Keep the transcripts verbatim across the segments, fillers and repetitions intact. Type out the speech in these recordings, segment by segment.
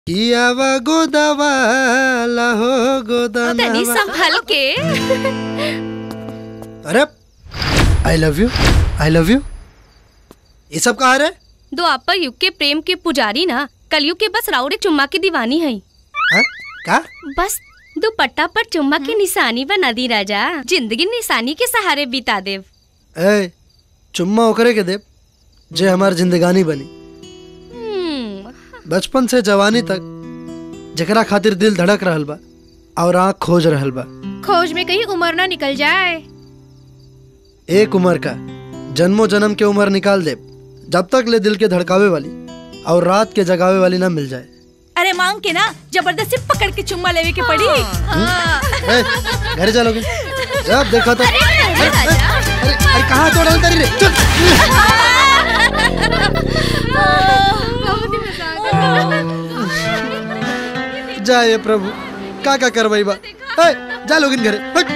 कियावा गोदावाला हो गोदाना तनी संभल के। अरे I love you I love you ये सब कहा रे? दो आपा युग के प्रेम के पुजारी ना कलयुग के बस राउरे चुम्मा की दीवानी है। का? बस दुपट्टा पर चुम्मा की निशानी बना दी राजा, जिंदगी निशानी के सहारे बिता देव। ए चुम्मा ओकरे के देव जे हमार जिंदगानी बनी। बचपन से जवानी तक जकरा खातिर दिल धड़क रहल बा और आँख खोज रहल बा। खोज में कहीं उम्र ना निकल जाए। एक उम्र का जन्मों जन्म के उम्र निकाल दे जब तक ले दिल के धड़कावे वाली और रात के जगावे वाली ना मिल जाए। अरे मांग के ना जबरदस्ती पकड़ के चुम्मा लेवे के पड़ी। घर चलोगे? जब देखा तो अरे अरे कहाँ तो डालता रे? जाए प्रभु का का करवाई बा। जा लोग इन घरे।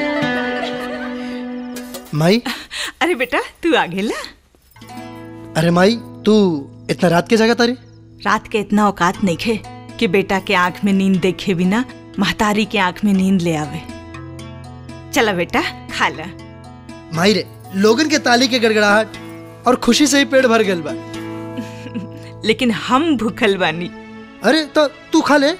माई अरे बेटा तू आ गेला। अरे माई तू इतना रात के जगह तारी? रात के इतना औकात नहीं खे कि बेटा के आंख में नींद देखे बिना महतारी के आंख में नींद ले आवे। चला बेटा खा ला। माई रे लोगन के ताली के गड़गड़ाहट और खुशी से ही पेट भर गल बा। लेकिन हम भूखल बानी। अरे तो तू खा ले।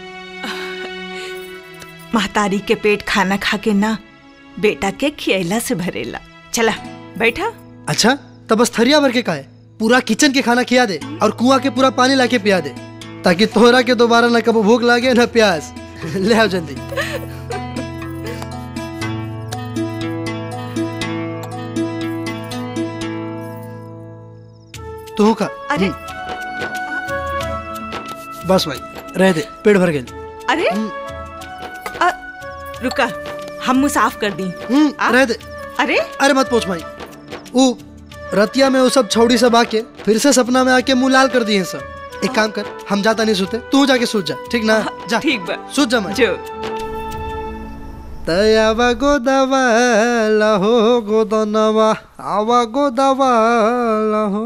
महतारी के पेट खाना खा के ना बेटा के खियला से भरेला। चला बैठा। अच्छा तो बस थरिया भर के खाए, पूरा किचन के खाना खिया दे और कुआं के पूरा पानी लाके पिया दे ताकि तोहरा के दोबारा ना कबो भूख लागे ना प्यास। ले आओ जल्दी। तू खा। अरे बस भाई रह दे पेट भर गए। अरे आ, रुका हम मुँह साफ कर दी। रह दे। अरे अरे मत पूछ भाई। वो रतिया में वो सब छौड़ी सब आके फिर से सपना में आके मुंह लाल कर दिए सब। एक काम कर हम जाता नहीं सोते तू जाके सूझ जा ठीक ना? जा ठीक बा सूझ जा। मैं जो तयावा गोदावाला हो गोदनवा आवा गोदावाला हो।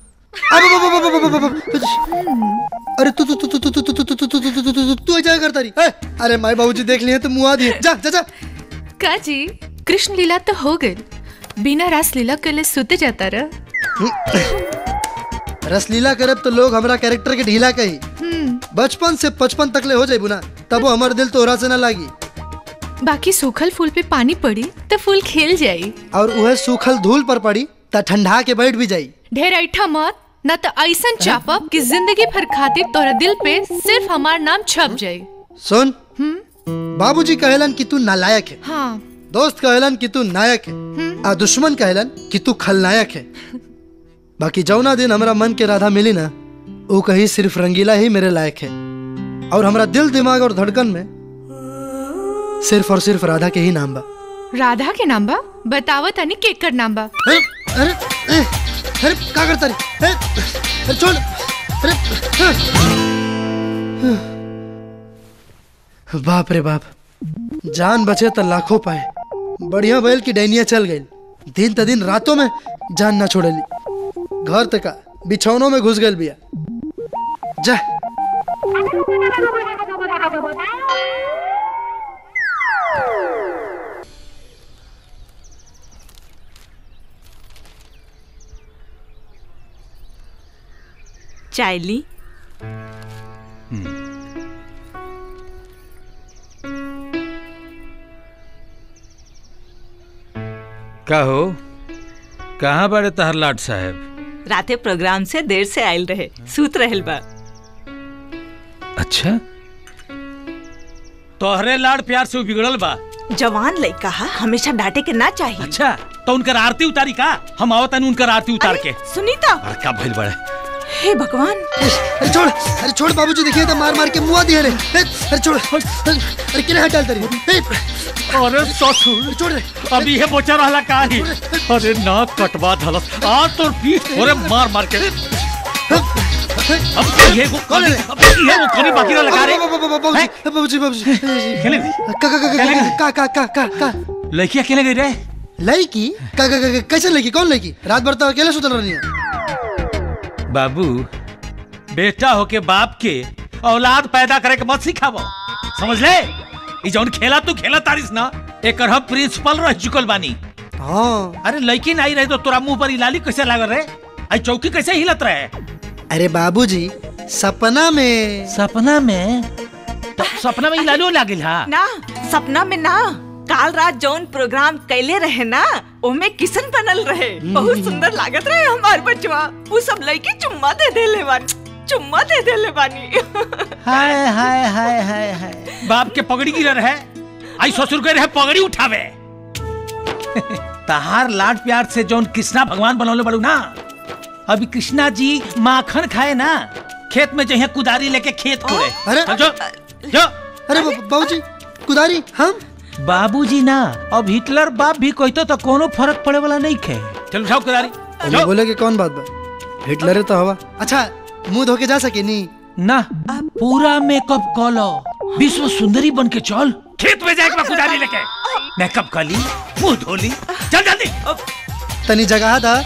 अरे तू तू तू तू तू तू तू तू तू तू तू तू क्या करता रही? अरे माई बाबूजी देख लिए तो मुआ दिए। जा जा जा। का जी कृष्ण लीला तो हो गई, बिना रास लीला के लिए सुते जाता रह। रसलीला करब तो लोग हमारा कैरेक्टर के ढीला कही। बचपन से पचपन तक ले हो जाए बुना तब वो हमारे दिल तोहरा से ना लागी। बाकी सूखल फूल पे पानी पड़ी तो फूल खिल जाई और वह सूखल धूल पर पड़ी तो ठंडा के बैठ भी जाई। ढेर ऐठा मत न तो ऐसा चापब कि जिंदगी भर खातिर तोरा दिल पे सिर्फ हमार नाम छप जाए। सुन बाबूजी कहलन कि तू नालायक है। हाँ। दोस्त कहलन कि तू नायक है और दुश्मन कहलन कि तू खलनायक है। बाकी जौना दिन हमारा मन के राधा मिली ना वो कहीं सिर्फ रंगीला ही मेरे लायक है और हमारा दिल दिमाग और धड़कन में सिर्फ और सिर्फ राधा के ही नाम बा। राधा के नाम बा? बतावा तनी केकर नाम बा? अरे अरे अरे क्या करता रे? अरे छोड़। अरे बाप रे बाप जान बचे तो लाखों पाए। बढ़िया बैल की डैनिया चल गई। दिन त दिन रातों में जान ना छोड़ली। घर तक बिछौनों में घुस गल बिया। जा चाय ली। का हो कहाँ बड़े तहर लाट साहब? राते प्रोग्राम से देर से आयल रहे, सूत रहल बा। अच्छा तोहरे लाड़ प्यार से बिगड़ल बा। जवान लड़का हमेशा डांटे के ना चाहिए। अच्छा तो उनकर आरती उतारी का? हम आवत उनकर आरती उतार के। सुनीता का भइल बड़े? हे भगवान। अरे छोड़ अरे छोड़ बाबूजी देखिए तो मार मार के मुआ दिए रे। अरे छोड़ अरे किने हटाल तरी। अरे ससुर छोड़ रे अभी ये बचा रहला का ही। अरे नाक कटवा धलस आ तोर पीठ थोड़े मार मार के। अब ये को कौन है? अब ये वो कोनी बाकी ना लगा रे। बाबूजी बाबूजी बाबूजी खेले का का का का का का का लड़की अकेले गई रे? लड़की का का कैसे लड़की? कौन लड़की? रात भर तो अकेले सुतल रहनी है। बाबू बेटा होके बाप के औलाद पैदा करे के मत सिखावो, समझ ले? ई जौन खेला तू खेला तारिस ना, एकर हम प्रिंसिपल रह चुकल बानी। हाँ। अरे लड़की नहीं रही तो तोरा मुंह पर लाली कैसे लागल रहे? आई चौकी कैसे हिलत रहे? अरे बाबूजी सपना में। सपना में? तो सपना में लालू लागिल हा? ना सपना में ना, काल रात जौन प्रोग्राम कैले रहे ना, ओमे किशन बनल रहे, बहुत सुंदर लागत रहे हमार बचवा। वो सब लड़की चुम्मा दे देले बानी, चुम्मा दे देले बानी। हाय हाय हाय हाय हाय, बाप के पगड़ी गिर रहे, आई ससुर के रहे पगड़ी उठावे। तहार लाड प्यार से जौन कृष्णा भगवान बनौले बड़ू ना, अभी कृष्णा जी माखन खाए ना, खेत में जहे कुदारी लेके खेत कोड़े। अरे जो जो अरे बाबूजी कुदारी हम बाबूजी ना, अब हिटलर बाप भी कहतो तो कोनो फर्क पड़े वाला नहीं खे। चलो उठाओ कुदारी। जो बोले के कौन बात बा, हिटलर तो हवा। अच्छा मुंह धो के जा सके नी ना, पूरा मेकअप कलो, विश्व सुंदरी बन के चल, खेत में जाके कुदारी लेके मेकअप कर ली, मुंह धो ली, चल जल्दी। तनी जगह था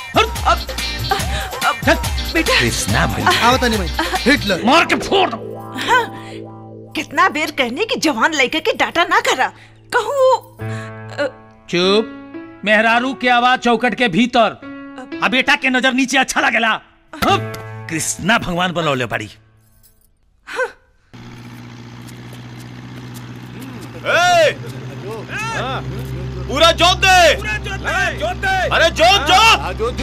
बेटा कृष्णा भाई आओ तनी भाई, हिटलर मार के फोड़। हाँ, कितना बेर कहने की जवान लड़के के डाटा ना करा, कहूँ चुप। मेहरारू के आवाज चौकट के भीतर, अब बेटा के नजर नीचे अच्छा लगेला। कृष्णा भगवान बनौले पड़ी। पूरा जोत दे, अरे जोत जोत।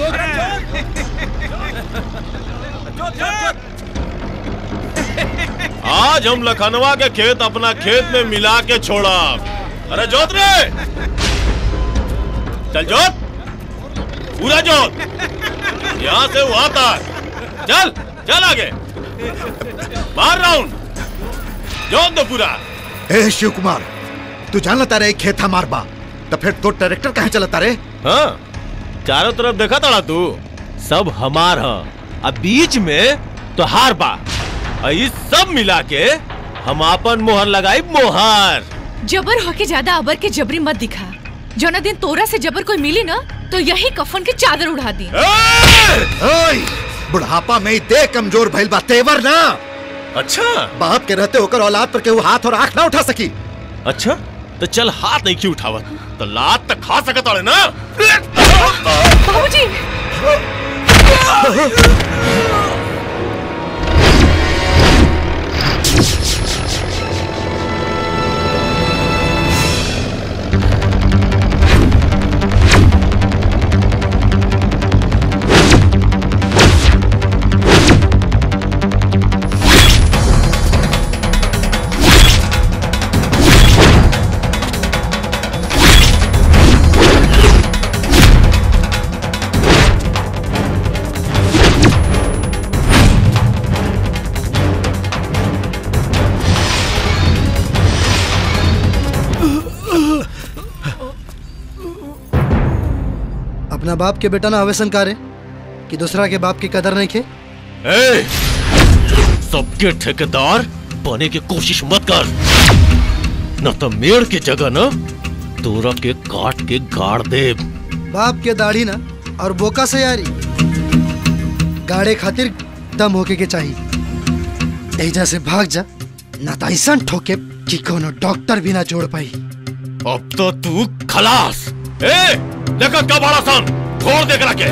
आज हम लखनवा के खेत अपना खेत में मिला के छोड़ा। अरे जोत रे, चल जोत, पूरा जोत, यहाँ से वहां तक, चल चल आगे, मार राउंड, जोत दो पूरा। ए शिव कुमार, तू जानता रे खेत हमार बा, तो फिर तो ट्रैक्टर कहाँ चलता रे? हाँ, चारों तरफ देखा तड़ा तू, सब हमार है, अब बीच में तो हार बा, ये सब मिला के हम अपन मोहर लगाई मोहर। जबर होके ज्यादा अबर के जबरी मत दिखा, जो ना दिन तोरा से जबर कोई मिली ना, तो यही कफन की चादर उड़ा दी। बुढ़ापा में दे कमजोर भइल बा, तेवर ना। अच्छा, बाप के रहते होकर औलाद पर केहू हाथ और आंख ना उठा सकी। अच्छा तो चल हाथ नहीं क्यों उठावत, तो लात तक खा सकत है ना। बाबूजी अपना बाप के बेटा ना हवेसन कारे कि दूसरा के बाप की कदर नहीं खे। ए, सबके ठेकेदार बने की कोशिश मत कर, न तो मेड़ के जगह ना तोरा के काट के गाड़ दे। बाप के दाढ़ी ना और बोका से यारी, गाड़े खातिर दम होके के चाहिए। एजा से भाग जा, ना तो ऐसा ठोके कि कोनो डॉक्टर भी ना जोड़ पाई। अब तो तू खलास। ए, देखत का बड़ा सन, छोड़ दे करा के।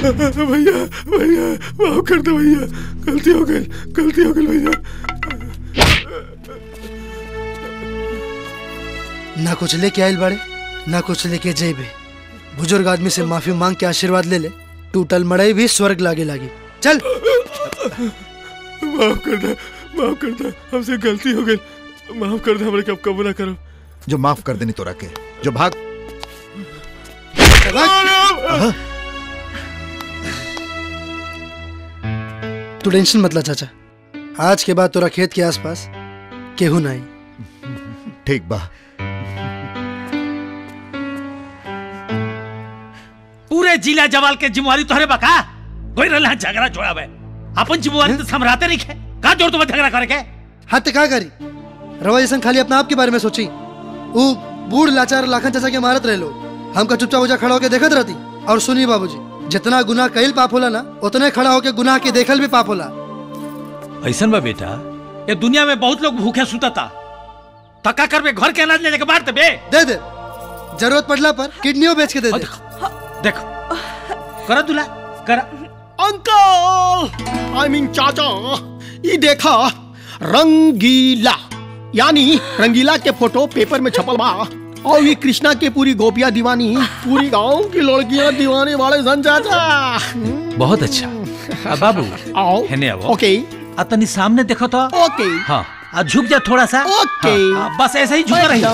भैया भैया माफ कर दो भैया, गलती हो गई गलती हो गई भैया। ना कुछ लेके आयल बड़े ना कुछ लेके जेबे। बुजुर्ग आदमी से माफी मांग के आशीर्वाद ले ले, टूटल मड़ई भी स्वर्ग लागे लागी। चल माफ कर दे माफ कर दे, हमसे गलती हो गई, माफ कर दे, हमारे कब कबूल ना करो। जो माफ कर देनी तोरा के, जो भाग। तू टेंशन मत ला चाचा, आज के बाद तोरा खेत के आसपास केहू नहीं। ठीक बा। पूरे जिला जवाल के जिम्मेवारी तोहरे बका, कोई रहला झगड़ा जोड़ावे, अपन जिम्मेवारी तो समराते नहीं है, का जोर तुम्हें झगड़ा करे के? हाँ तो का करी, रवा जैसन खाली अपना आप के बारे में सोची। वो बूढ़ लाचार लाखन चाचा के मारत रहे लोग, हमका चुपचाप उजा खड़ा होके देखत रहती। और सुनिए बाबूजी, जितना गुनाह कईल पाप होला ना, उतने खड़ा होके गुनाह के देखल भी पाप होला। ऐसन बा बेटा, ये दुनिया में बहुत लोग भूखे सुता था, तका कर बे घर के अनाज लेने के बाद दे दे दे, जरूरत पड़ला पर किडनियों बेच के दे दे। देखो करा दूल्हा करा। अंकल आई मीन चाचा, ये देखा रंगीला, यानी रंगीला के फोटो पेपर में छपल बा, और ये कृष्णा के पूरी गोपियां दीवानी, पूरी गांव की लड़कियां दीवानी वाले सन चाचा। बहुत अच्छा। अब बाबू आओ हेने आओ। ओके अतनी सामने देखो तो। ओके हाँ, अब झुक जा थोड़ा सा। ओके हाँ, बस ऐसा ही झुक रही।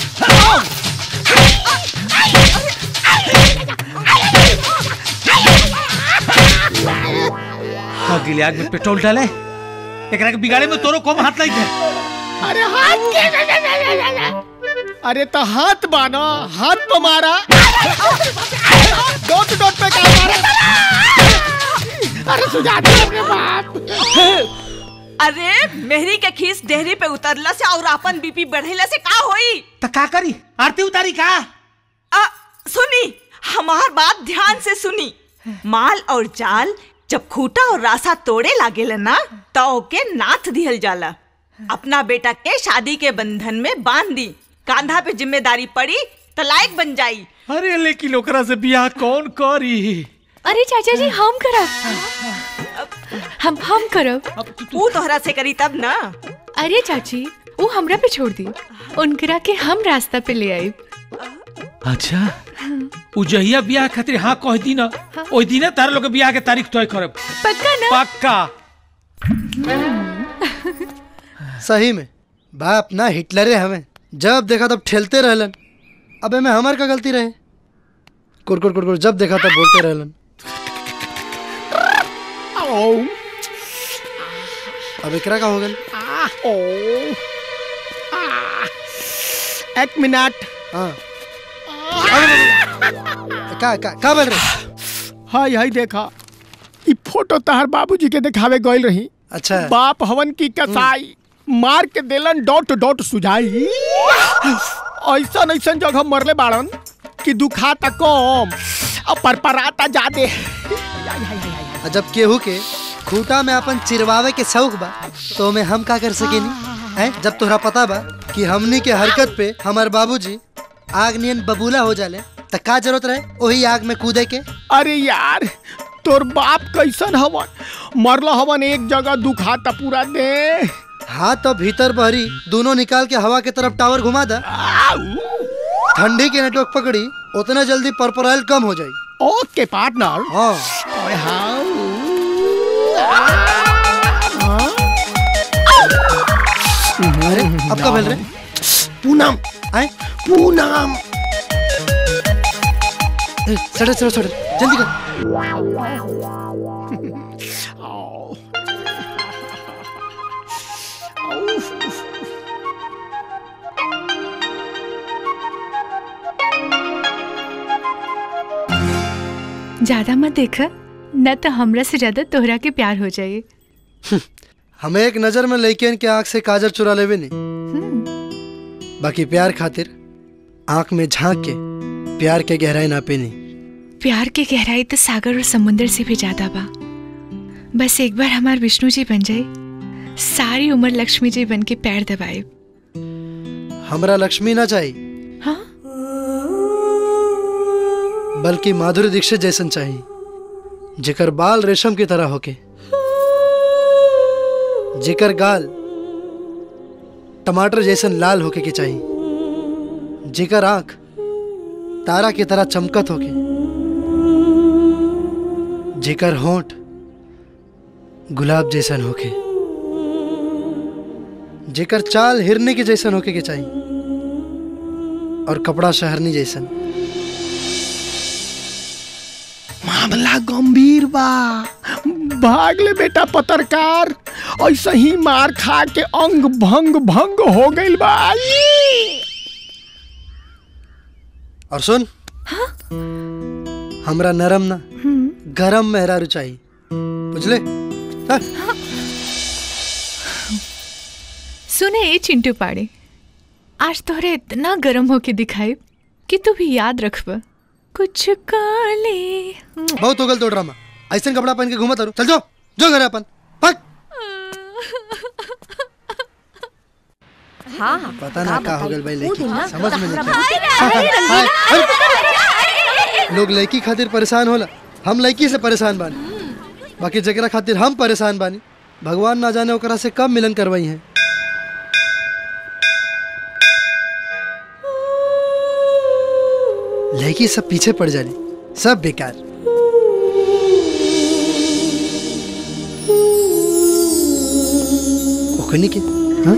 अगले आग में पेट्रोल डाले, एक के बिगाड़े में तोरो कम हाथ लग गया। अरे हाथ के अरे तो हाथ बाना, हाथ पे मारा, डोट डोट पे क्या मारा? अरे सुजाता अपने बाप। अरे मेहरी के खीस डेहरी पे उतरला से और अपन बीपी बढ़ेला से का होई? तो का करी, आरती उतारी का? आ, सुनी हमार बात ध्यान से सुनी। माल और जाल जब खूटा और रासा तोड़े लागेला ना, तो ओके नाथ दिहल जाला। अपना बेटा के शादी के बंधन में बांध दी, कांधा पे जिम्मेदारी पड़ी तो लायक बन जाई। अरे लेकिन ओकरा से बियाह कौन करी? अरे चाचा जी हम करब, हम हम करब। वो तोहरा से करी तब ना। अरे चाची वो हमरा पे छोड़ दी, उनकरा के हम रास्ता पे ले आई। अच्छा उजहिया बियाह खातिर हाँ कह दी ना, ओई दिन तार लोग बियाह के तारीख तय करब। पक्का ना? पक्का। सही में बाप ना हिटलरे, हमें जब देखा तब ठेलते रहलन। अबे में हमार का गलती रहे? कुरकुर कुरकुर जब देखा तब बोलते रहलन। अब एकरा का हो गल? एक मिनट। हाँ का का का बोल रहे? हाय हाय देखा, ये फोटो तहर बाबूजी के दिखावे गइल रही। अच्छा बाप हवन की कसाई मार के देलन डॉट डॉट सुझाई। ऐसा ऐसा जगह मरले बाड़न कि दुखाता कम और परपराता जादे। जब केहू के खूटा में अपन चिरवावे के शौक बा तो में हम का कर सकेनी हैं? जब तोहरा पता बा कि हमनी के हरकत पे हमार बाबूजी आग नियन बबूला हो जाले, त का जरूरत रहे वही आग में कूदे के? अरे यार तोर बाप कैसन हवन, मरलो हवन एक जगह दुखाता पूरा दे। हाँ तो भीतर बहरी दोनों निकाल के हवा के तरफ टावर घुमा दा, ठंडी के नेटवर्क पकड़ी, उतना जल्दी परपराइल कम हो जाए। Okay partner. हाँ अरे अब कब बोल रहे? पूनम आए पूनम सड़क सड़क सड़क जल्दी कर। ज्यादा मत देखा, न तो हमरा से ज्यादा तोहरा के प्यार हो जाए। हमें एक नजर में लड़कियन के आंख से काजर चुरा लेवे नहीं, बाकी प्यार खातिर आंख में झांक के प्यार के गहराई नापे नहीं। प्यार की गहराई तो सागर और समुंदर से भी ज्यादा बा। बस एक बार हमार विष्णु जी बन जाए, सारी उम्र लक्ष्मी जी बन के पैर दबाए। हमरा लक्ष्मी ना चाहिए, हाँ? बल्कि माधुरी दीक्षित जैसन चाहिए, जेकर बाल रेशम की तरह होके, जेकर गाल टमाटर जैसन लाल होके के चाहिए, जेकर आंख तारा की तरह चमकत होके, जेकर होंठ गुलाब जैसन होके, जेकर चाल हिरनी के जैसन होके के चाहिए और कपड़ा शहरनी जैसन। मामला गंभीर बा। भाग ले बेटा पत्रकार, ऐसा ही मार खा के अंग भंग भंग हो गइल बा। और सुन, हाँ? हमरा नरम ना गरम मेहरारू चाहिए, बुझले? हाँ? सुने ए चिंटू पाड़े, आज तोहरे इतना गरम होके दिखाई कि तू भी याद रखब कुछ काले। बहुत हो गल तो ड्रामा, ऐसा कपड़ा पहन के घूमत रहो। चल जाओ, जो घर अपन पक। हाँ हाँ पता ना क्या हो गल भाई, लड़की समझ में नहीं। लोग लड़की खातिर परेशान होला, हम लड़की से परेशान बानी, बाकी जगरा खातिर हम परेशान बानी। भगवान ना जाने ओकरा से कब मिलन करवाई है। लड़की सब पीछे पड़ जाली, सब बेकार। ओकनी के हाँ?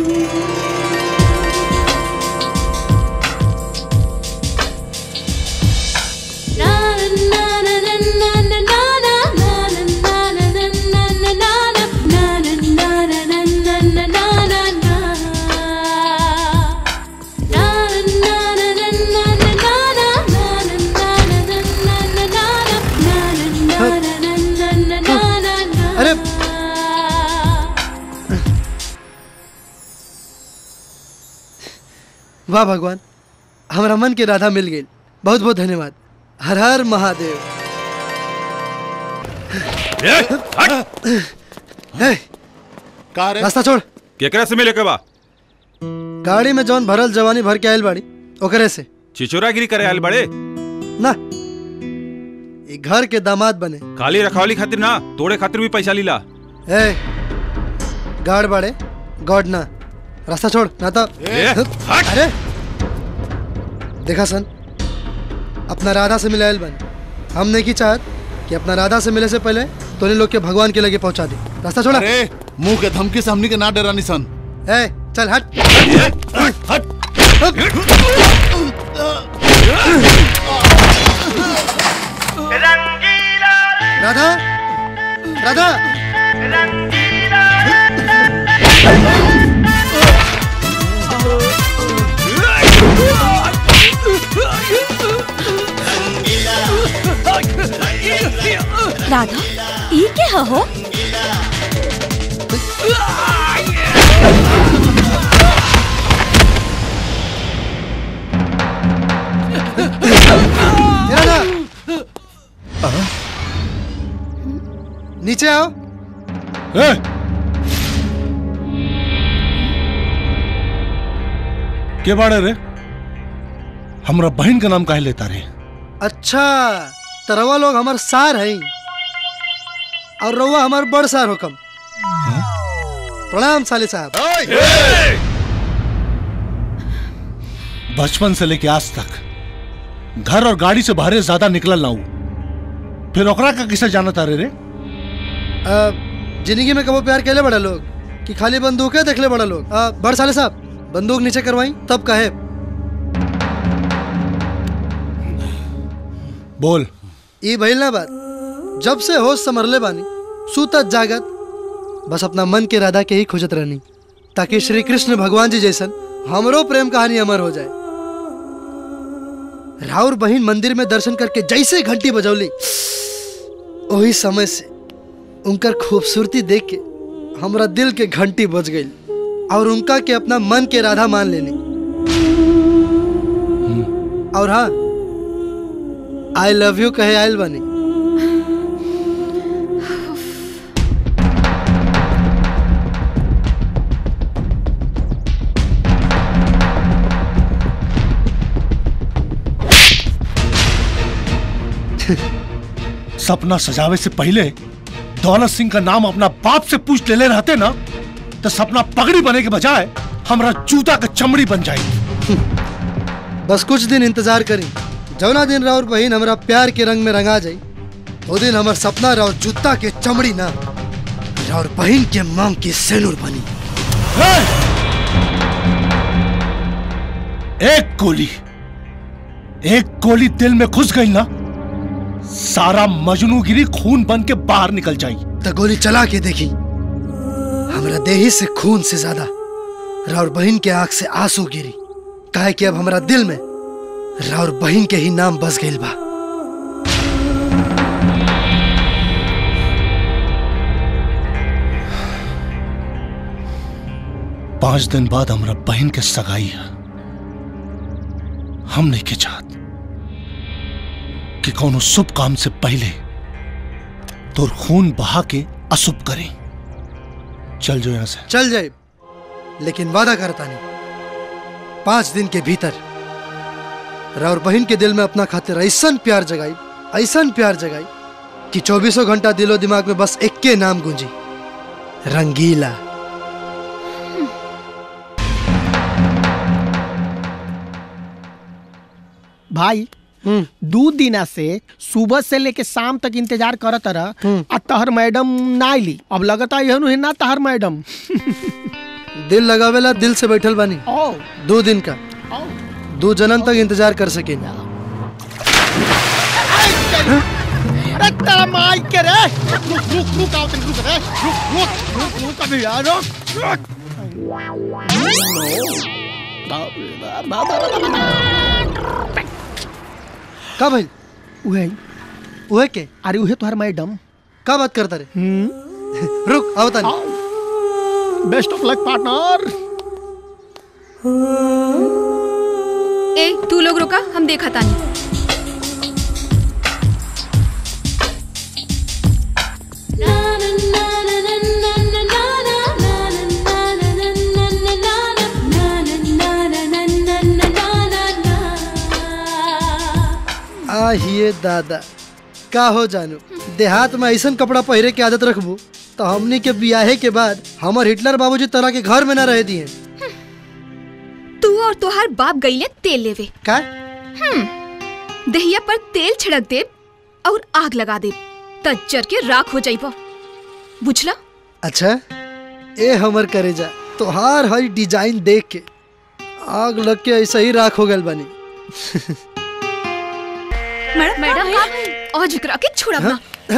वाह भगवान, हमारा मन के राधा मिल गई। बहुत बहुत धन्यवाद। हर हर महादेव। रास्ता छोड़। केकरा से मिले के बा? गाड़ी में जौन भरल जवानी भर के आयल बाड़ी ओकरे से। चिचोरागिरी करे आयल बड़े ना, ये घर के दामाद बने। खाली रखवाली खातिर ना, तोड़े खातिर भी पैसा लीला। ए, गाड़ बाड़े गॉड ना। रास्ता छोड़ ना तो। अरे देखा सन, अपना राधा से मिलायल बन। हमने की चाहत कि अपना राधा से मिले से पहले तोने लोग के भगवान के लगे पहुंचा दे। रास्ता छोड़ा। अरे मुंह के धमकी से हमनी के ना डरानी सन। ए चल हट हट। राधा राधा राधा, ई क्या हो? राधा नीचे आओ। ए? के बाड़े रे? हमरा बहन का नाम काहे लेता रे? अच्छा, तरवा लोग हमार सार हैं और रउआ हमार बड़ सार हुकम। प्रणाम साले साहब। बचपन से लेके आज तक घर और गाड़ी से बाहर ज्यादा निकलल ना हूं, फिर ओकरा का किसे जाना तारे रे? जिंदगी में कबो प्यार केले बड़ा लोग कि खाली बंदूकें देखले बड़ा लोग। आ, बड़ साले साहब बंदूक नीचे करवाई तब कहे। बोल। ई भइल ना बात, जब से होश संभरले बानी सूतत जागत बस अपना मन के राधा के ही खोजत रहनी, ताकि श्री कृष्ण भगवान जी जैसन हमरो प्रेम कहानी अमर हो जाए। राउर बहिन मंदिर में दर्शन करके जैसे घंटी बजौली, वही समय से उनकर खूबसूरती देख के हमरा दिल के घंटी बज गई और उनका के अपना मन के राधा मान लेनी। और हाँ, आई लव यू कहे आयल बनी। सपना सजावे से पहले दौलत सिंह का नाम अपना बाप से पूछ ले ले रहते ना तो सपना पगड़ी बने के बजाय हमारा जूता का चमड़ी बन जाएगी। बस कुछ दिन इंतजार करी, जौना दिन राउर बहन हमारा प्यार के रंग में रंगा जाई वो दिन हमार सपना राउर जूता के चमड़ी ना राउर बहन के मांग की सेनुर बनी। एक गोली एक गोली दिल में घुस गई ना सारा मजनूगिरी खून बन के बाहर निकल जाई। तो गोली चला के देखी, हमारा देही से खून से ज्यादा राउर बहन के आंख से आंसू गिरी, काहे कि अब हमारा दिल में राउर बहन के ही नाम बस गइल बा। पांच दिन बाद हमारा बहन के सगाई है। हम नहीं के चाहत कि कौनो शुभ काम से पहले तोर खून बहा के अशुभ करें। चल जो यहां से। चल जाए, लेकिन वादा करता नहीं पांच दिन के भीतर राउर बहन के दिल में अपना खातिर ऐसन प्यार जगाई ऐसन प्यार जगाई कि चौबीसों घंटा दिलो दिमाग में बस एक के नाम गूंजी, रंगीला। भाई दो दिना से सुबह से लेके शाम तक इंतजार करत रहा आ तहर मैडम ना आईली। अब लगता यहनु है ना तहर मैडम। दिल लगावेला दिल से बैठल बानी। दो दिन का दो जन्म तक इंतजार कर सके। अरे तेरा माई के रे, रुक रुक रुक आओ रुक रे, रुक रुक रुक रुक अभी यार रुक। का भाई? उहे उहे के? अरे उहे तोहर मैडम। का बात करता रे? रुक आओ तानी। Best of luck partner. ए तू लोग रुका, हम देखा तानी। आहिए दादा, का हो जानू देहात में ऐसा कपड़ा पहरे के आदत रखबू तो हमनी के बियाहे के बाद हमार हिटलर बाबूजी तरह के घर में न रह दिए। तू और तोहार बाप गईले तेल लेवे का? हम्म दहिया पर तेल छिड़क दे और आग लगा दे त जर के राख हो जाइबो, बुझला? अच्छा ए हमर करेजा तोहार हई डिजाइन देख के आग लग के ऐसा ही राख हो गल बनी। मैडम मैडम आज करा के छोड़ा ना।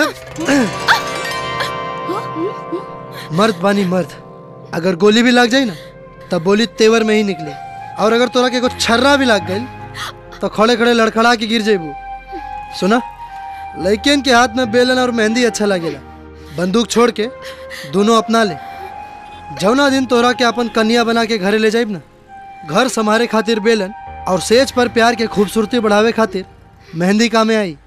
मर्द बानी मर्द, अगर गोली भी लग जाए ना तब बोली तेवर में ही निकले, और अगर तोरा के कुछ छर्रा भी लग गई तो खड़े खड़े लड़खड़ा के गिर जेबू। सुना, लड़कियन के हाथ में बेलन और मेहंदी अच्छा लगेला, बंदूक छोड़ के दोनों अपना ले। जौना दिन तोरा के अपन कन्या बना के घरे ले जाइब ना, घर संभारे खातिर बेलन और सेज पर प्यार के खूबसूरती बढ़ावे खातिर मेहंदी कामे आई।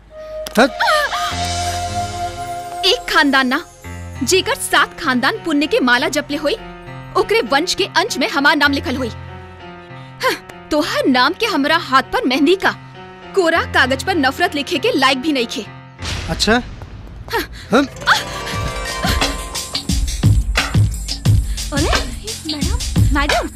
एक खानदान ना जेकर सात खानदान पुण्य के माला जपले होई, ओकरे वंश के अंश में हमार नाम लिखल होई। हाँ, तोहर नाम के हमरा हाथ पर मेहंदी का कोरा कागज पर नफरत लिखे के लायक भी नहीं खे। अच्छा हाँ। हम अरे मैडम मैडम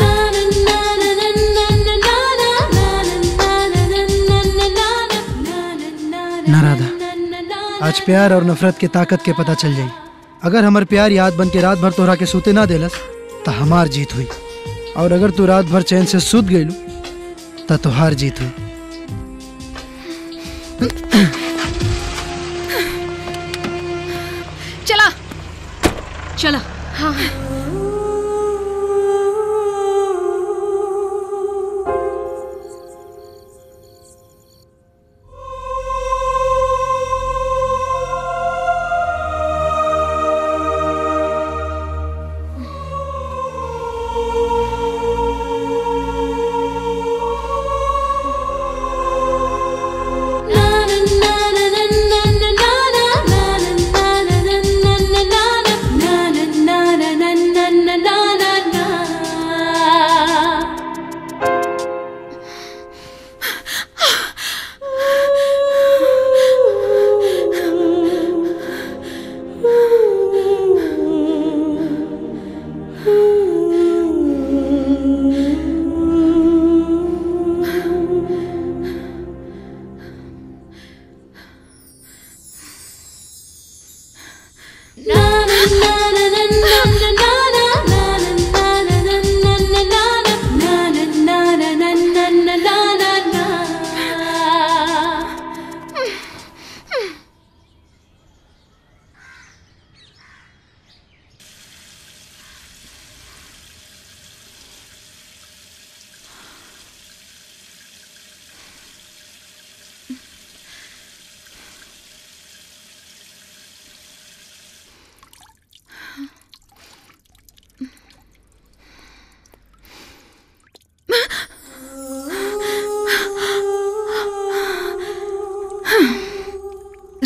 ना राधा, आज प्यार और नफरत के ताकत के पता चल जाई। अगर हमार प्यार याद बन के रात भर तोहरा के सोते ना देलस तो हमार जीत हुई, और अगर तू रात भर चैन से सूत गईलू तो तोहार जीत हुई। चला चला। हाँ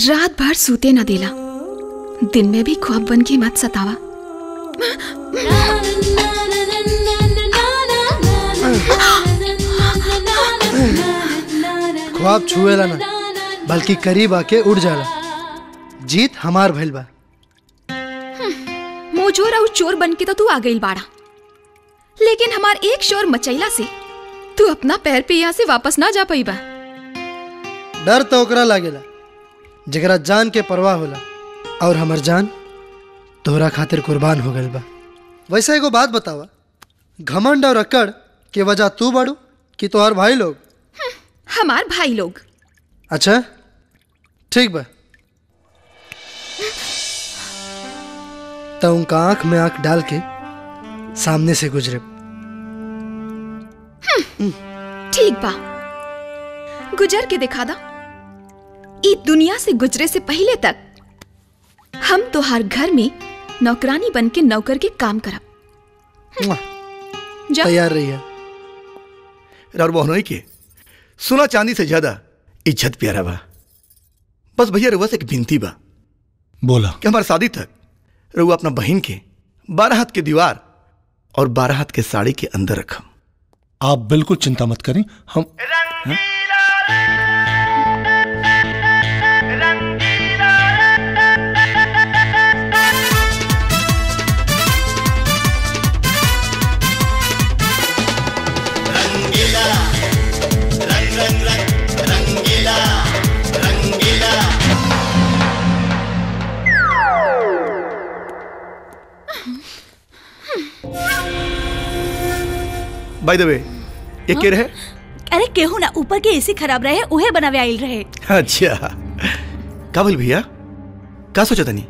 रात भर सूते न देला, दिन में भी ख्वाब बन के मत सतावा। ख्वाब छुएला ना, बल्कि करीब आके उड़ जाला। जीत हमार भइल बा। मोजोर और चोर बन के तो तू आ गई बाड़ा, लेकिन हमार एक शोर मचैला से तू अपना पैर पे यहाँ से वापस ना जा पाई बा। डर तो ओकरा लागेला जगरा जान के परवाह होला, और हमर जान तोहरा खातिर कुर्बान हो गइल बा। वैसे एगो बात बतावा, घमंड और अकड़ के वजह तू बाड़ू कि तोहर भाई लोग? हमार भाई लोग। अच्छा ठीक बा, तो उनका आंख में आंख डाल के सामने से गुजरे। ठीक बा, गुजर के दिखा दा। इस दुनिया से गुजरे से पहले तक हम तो हर घर में नौकरानी बन के नौकर के काम करब। तैयार रहिए। राउर बहनोई के सोना चांदी से ज्यादा इज्जत प्यारा बा। बस भैया रुआ से एक विनती बा, बोला कि हमारे शादी तक रुआ अपना बहन के बारह हाथ के दीवार और बारह हाथ के साड़ी के अंदर रखम। आप बिल्कुल चिंता मत करें, हम है? बाय द वे ये के रहे? अरे केहू ना, ऊपर के एसी खराब रहे, उहे बनावे आइल रहे। अच्छा का बोल भैया, का सोचा तनी?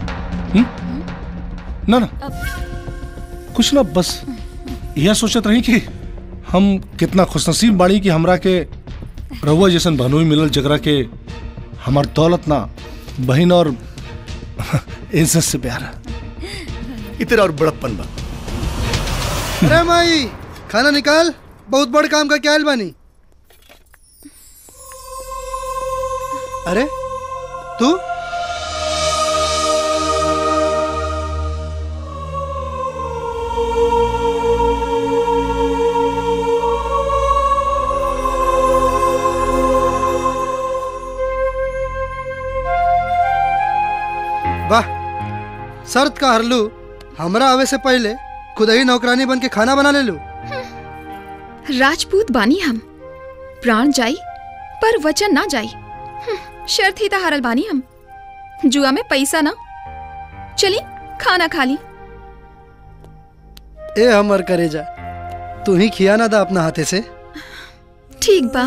ना ना कुछ ना, बस यह सोचत रही कि हम कितना खुशनसीब बाड़ी कि हमरा के रहुआ जैसन बहनोई मिलल, जगरा के हमार दौलत ना बहन और इज्जत से प्यार इतना और बड़प्पन बा। अरे माई खाना निकाल, बहुत बड़ काम का क्या बानी। अरे तू वाह, शर्त का हरलू, हमरा आवे से पहले खुद ही नौकरानी बन के खाना बना ले लू। राजपूत बानी हम, प्राण जाई पर वचन ना जाई। शर्त ही हारल बानी हम, जुआ में पैसा ना। चली खाना खा ली। ए हमर करेजा, तू ही खिया ना दा अपना हाथे से। ठीक बा,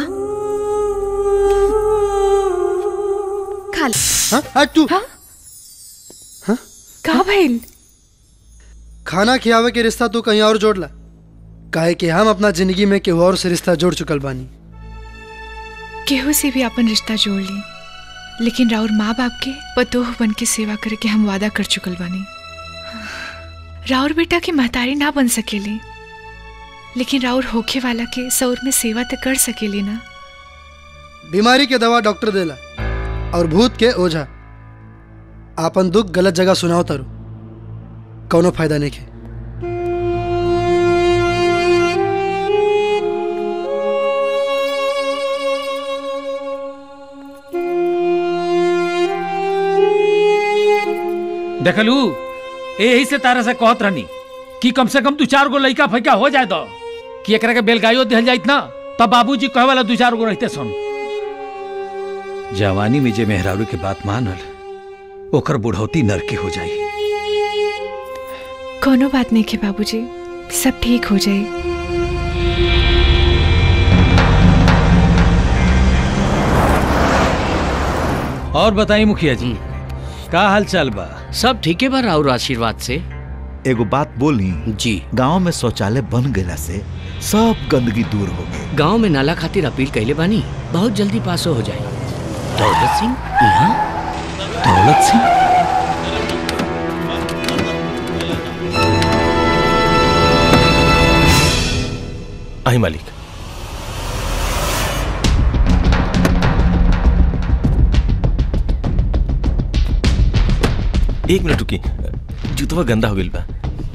खा ले। हाँ आज तू हाँ? हाँ? का भइल? खाना खियावे के रिश्ता तू कहीं और जोड़ ला, काहे कि हम अपना जिंदगी में केहू और से रिश्ता जोड़ चुकल बानी। केहू से भी अपन रिश्ता जोड़ ली, लेकिन राउर माँ बाप के पतोह बन के सेवा करे के हम वादा कर चुकल बानी। राउर बेटा के महतारी ना बन सकेली, लेकिन राउर होखे वाला के सौर में सेवा तो कर सकेली ना। बीमारी के दवा डॉक्टर देला और भूत के ओझा आपन दुख गलत जगह सुनाओ तारू, कौनो फायदा नहीं है। देखलू यही से तारा से कहत रहनी कि कम से कम दो चार गो लड़का फैका हो जाए दो, कि एकरा के बेलगाइयो दिहल जाइत ना, तब बाबूजी कहे वाला दो चार गो रहते सन। जवानी में जे मेहरारू के बात मानल, ओकर बुढ़ौती नरकी हो जाई। कोनो बात नहीं के बाबूजी, सब ठीक हो जाए। और बताइए मुखिया जी, का हाल चाल बा? सब ठीक है बा और आशीर्वाद से। एगो बात बोली जी, गांव में शौचालय बन गया से सब गंदगी दूर हो गई। गांव में नाला खातिर अपील कैले बानी, बहुत जल्दी पास हो जाए। दौलत सिंह यहाँ? दौलत सिंह? आई मालिक। एक मिनट रुकी, जूतवा गंदा हो गइल बा।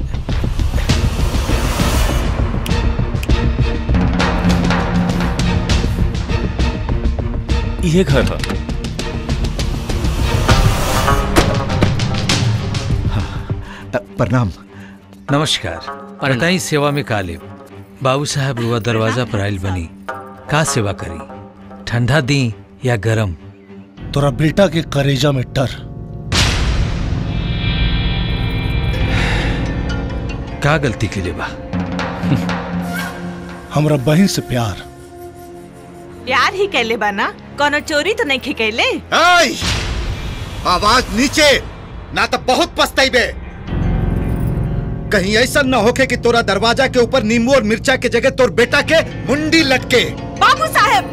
ये घर है। प्रणाम। नमस्कार। बताई सेवा में काले बाबू साहब रुआ दरवाजा पर आयल बनी, का सेवा करी? ठंडा दी या गरम? तोरा बेटा के करेजा में डर। का गलती के लिए बा? हमरा बहन से प्यार। प्यार ही कैले बाना, कोनो चोरी तो नहीं खिकैले। आवाज नीचे, ना तो बहुत पछताइबे। कहीं ऐसा न होके कि तोरा दरवाजा के ऊपर नींबू और मिर्चा के जगह तोर बेटा के मुंडी लटके। बाबू साहब,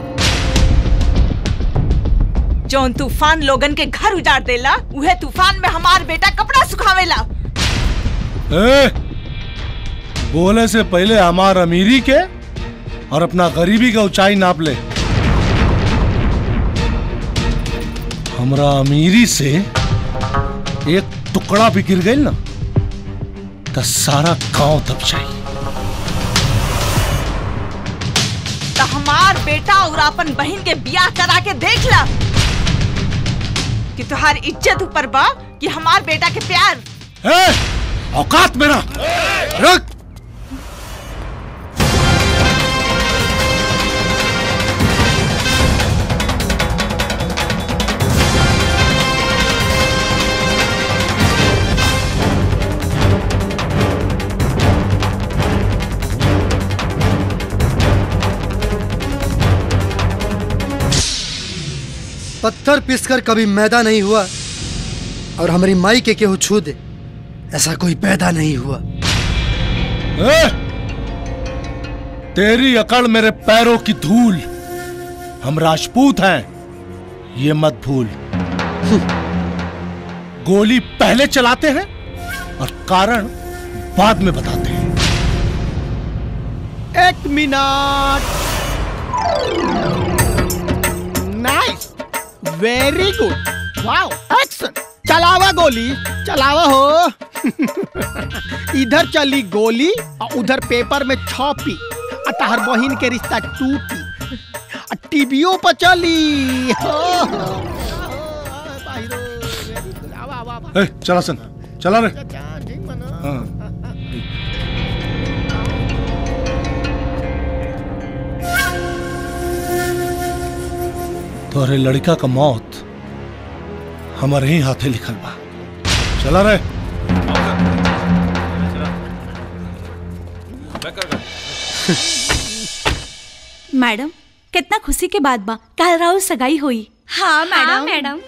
जौन तूफान लोगन के घर उजाड़ देला, उहे तूफान में हमार बेटा कपड़ा सुखावेला। ए, बोले से पहले हमार अमीरी के और अपना गरीबी का ऊंचाई नाप ले। हमरा अमीरी से एक टुकड़ा भी गिर गई ना तो सारा गांव दब जाए। तो हमार बेटा और अपन बहन के बियाह करा के देख ला कि तुहार इज्जत ऊपर बा कि हमार बेटा के प्यार। ए, औकात मेरा रुक। पत्थर पीसकर कभी मैदा नहीं हुआ और हमारी माई के केहू छू दे ऐसा कोई पैदा नहीं हुआ। ए, तेरी अकड़ मेरे पैरों की धूल। हम राजपूत हैं, ये मत भूल। गोली पहले चलाते हैं और कारण बाद में बताते हैं। एक minute. Nice, very good, wow, action. चलावा गोली, चलावा हो। इधर चली गोली और उधर पेपर में छपी, अतहर बहिन के रिश्ता टूटी। टीवियों पर चली। ए, चला सन, चला रे। हाँ। तोहरे लड़का का मौत हमारे ही हाथे लिखल बा। चला रे। मैडम, कितना खुशी के बाद बा, कल राहुल सगाई हुई। हाँ मैडम। हाँ, मैडम।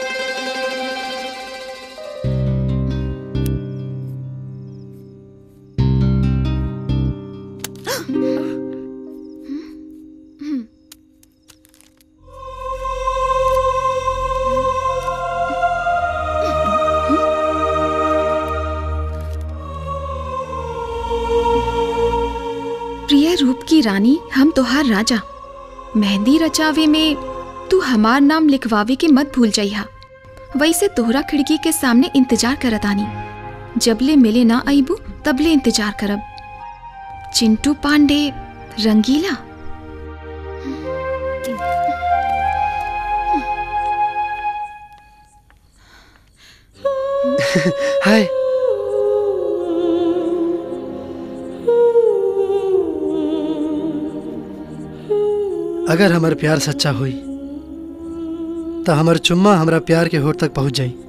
प्रिय रूप की रानी, हम तोहार राजा। मेहंदी रचावे में तू हमार नाम लिखवावे के मत भूल जाइहा। वैसे तोहरा खिड़की के सामने इंतजार करत आनी। जबले मिले ना आईबू तबले इंतजार करब। चिंटू पांडे, रंगीला। हाय। अगर हमार प्यार सच्चा हुई तो हमार चुम्मा हमरा प्यार के होठ तक पहुंच जाई।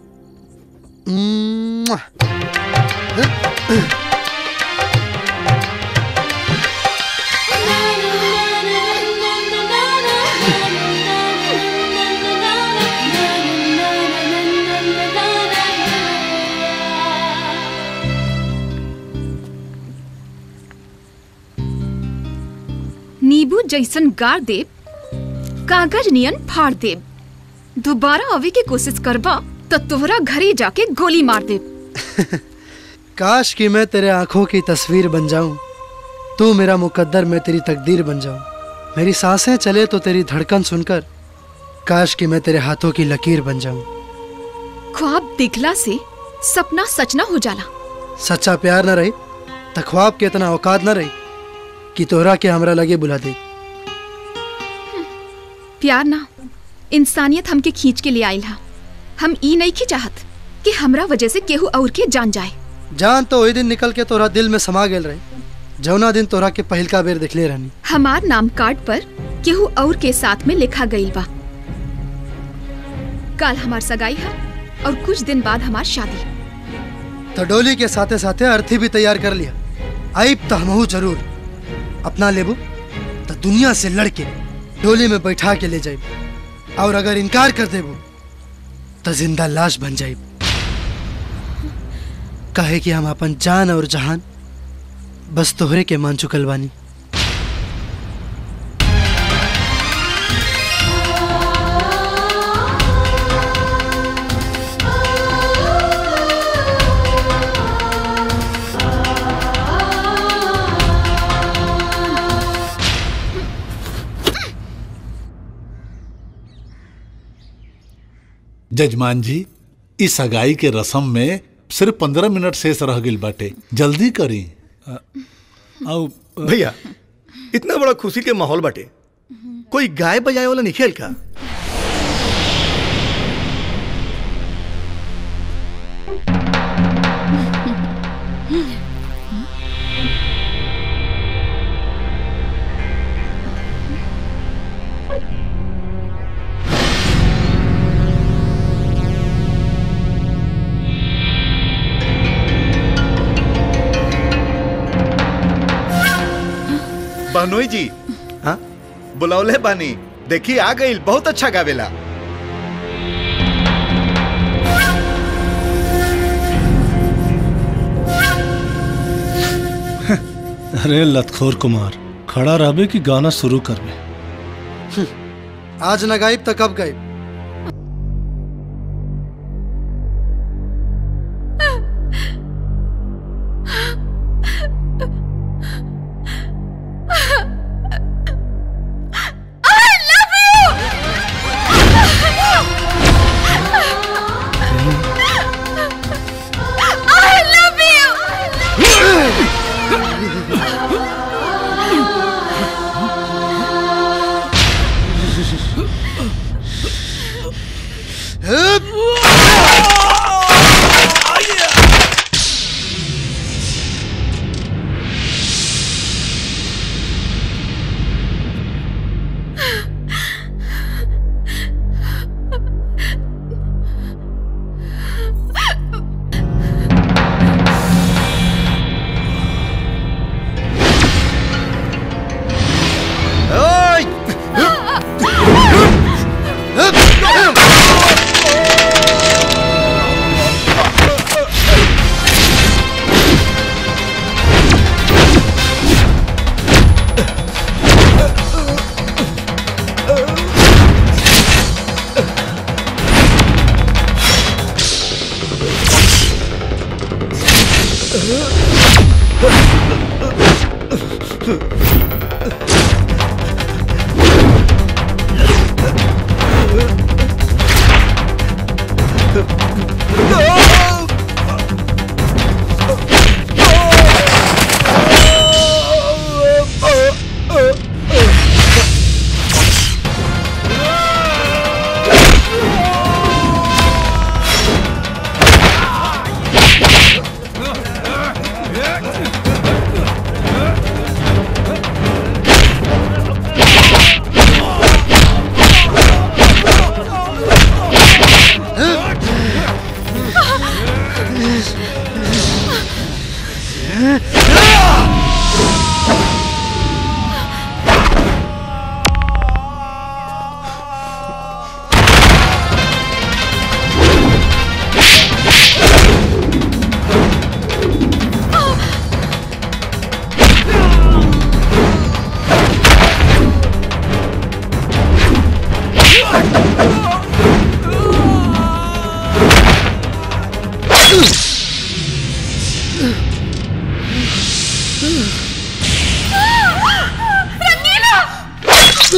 नींबू जैसन गाड़ देब, कागज नियन फाड़ देब। दोबारा आवे की कोशिश करबा तो तोहरा घरे जाके गोली मार देब। काश कि मैं तेरे आंखों की तस्वीर बन जाऊं, तू मेरा मुकद्दर, मैं तेरी तकदीर बन जाऊं। मेरी सांसें चले तो तेरी धड़कन सुनकर, काश कि मैं तेरे हाथों की लकीर बन जाऊं। ख्वाब दिखला से सपना सच ना हो जाला। सच्चा प्यार न रही त ख्वाब के इतना औकात न रही कि तोहरा के हमरा लगे बुला दे। प्यार ना इंसानियत हमके खींच के ले आइल हा। हम ई नहीं की चाहत कि हमरा वजह से केहू और के जान जाए। जान तो वही दिन निकल के तोरा दिल में समा गेल रही जौना दिन तोरा के पहिलका बेर दिखले रहनी। हमार नाम कार्ड पर केहू और के साथ में लिखा गईल बा। कल हमार सगाई है और कुछ दिन बाद हमार शादी। तो डोली के साथे साथे अर्थी भी तैयार कर लिया। आइब तो हमहू जरूर अपना लेबू तो दुनिया से लड़के डोली में बैठा के ले जाइब और अगर इनकार कर देबू तो जिंदा लाश बन जाइब। कहे कि हम अपन जान और जहान बस तोहरे के मान चुकल बानी। जजमान जी, इस सगाई के रस्म में सिर्फ पंद्रह मिनट शेष रह गई बाटे, जल्दी करी। भैया इतना बड़ा खुशी के माहौल बाटे, कोई गाय बजाए वाला नहीं खेल का? बहनोई जी, हाँ बुलावले बानी, देखी आ गई, बहुत अच्छा गावेला। अरे लतखोर कुमार, खड़ा रहबे कि गाना शुरू करबे? आज न गायब तो कब गायब?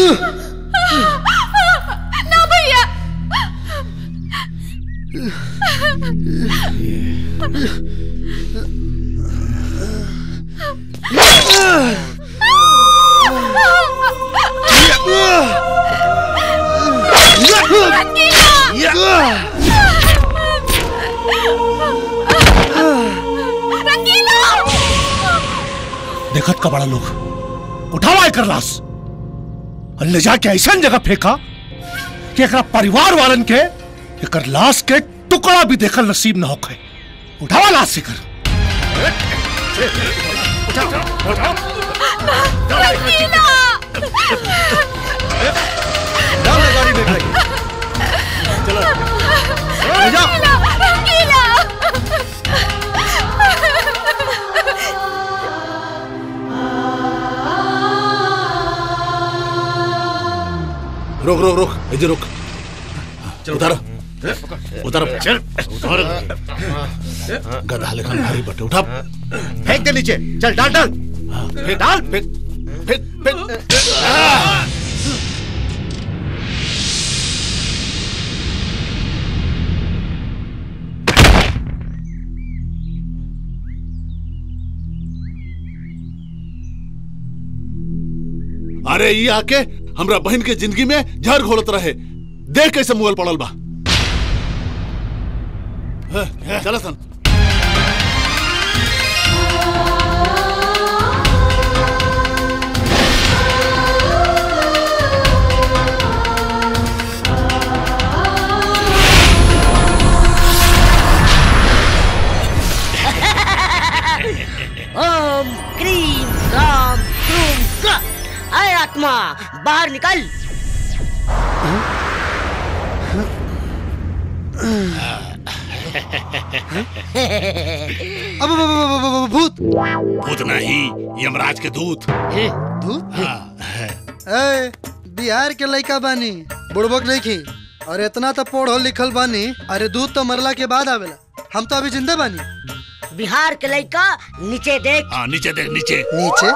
ना भैया। देखत का बड़ा लोग उठावा एकर लाश और ले जाके ऐसा जगह फेंका कि एकरा परिवार वालन के एकर लाश के टुकड़ा भी देखल नसीब न होखे। उठावा लाश से कर। गाड़ी देख रही चलो ले जाओ। रोक रोक रोक इधर रोक। उतारो उतारो चल उतारो। गधा लेखन भारी बटे उठा फेंक दे नीचे। चल डाल डाल फेंक डाल फेंक फेंक फेंक। अरे ये आके हमरा बहन के जिंदगी में जहर घोलत रहे। देख कैसे मुगल पड़ल बा। चला सन। ओम क्रीम क्राम क्रूम क्रा। आए आत्मा बाहर निकल। अब भूत भूत नहीं यमराज के दूत। दूत ए बिहार के लड़का बानी बुड़बक नहीं और इतना तो पढ़ो लिखल बानी। अरे दूध तो मरला के बाद आवेला। हम तो अभी जिंदा बानी। बिहार के लड़का नीचे देख। हाँ नीचे देख नीचे नीचे।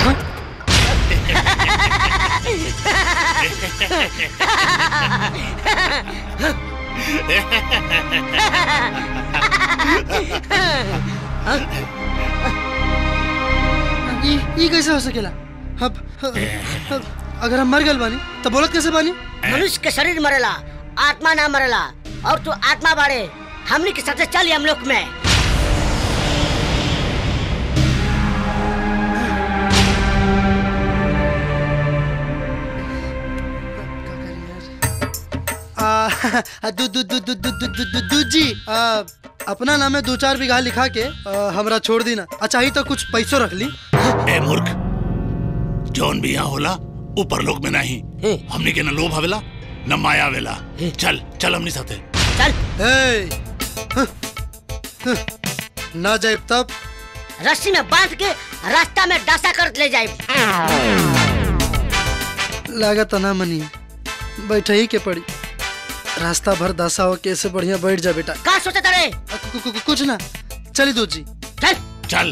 ये कैसे हो सकेला? अब, अब अगर हम मर गए बानी तो बोलत कैसे बानी? मनुष्य के शरीर मरेला आत्मा ना मरेला। और तू आत्मा बाड़े हमनी के साथ चल हम लोग में। दू दू दू दू दू दू दू दू दू जी आ, अपना नाम में दो चार बीघा लिखा के आ, हमरा छोड़ दी ना। अच्छा ही तो कुछ पैसों रख ली। ए मूर्ख जौन भी यहाँ होला ऊपर लोग में नहीं। हमनी के न लोभ आवेला न माया आवेला। चल चल हमनी साथे चल। ए, हं, हं, ना जाए तब रस्सी में बांध के रास्ता में डासा कर ले जाए। लागत ना मनी बैठे ही के पड़ी। रास्ता भर दासा हो कैसे बढ़िया बैठ जा बेटा। का सोचा तारे? कुछ ना चली दो जी। चल चल।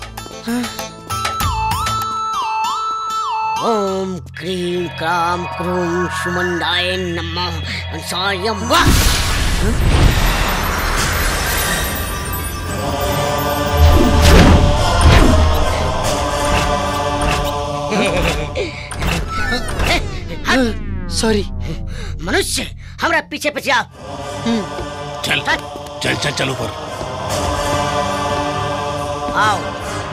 ओम क्रीम क्राम क्रूम सुमंदाय नमः अंसायम वाह। सॉरी मनुष्य हमरा पीछे पीछे आओ। चल चल चल चल ऊपर आओ।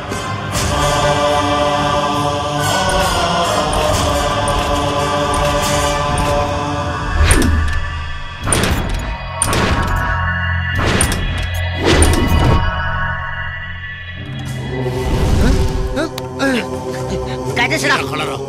कायदे से रख। खड़ा रहो।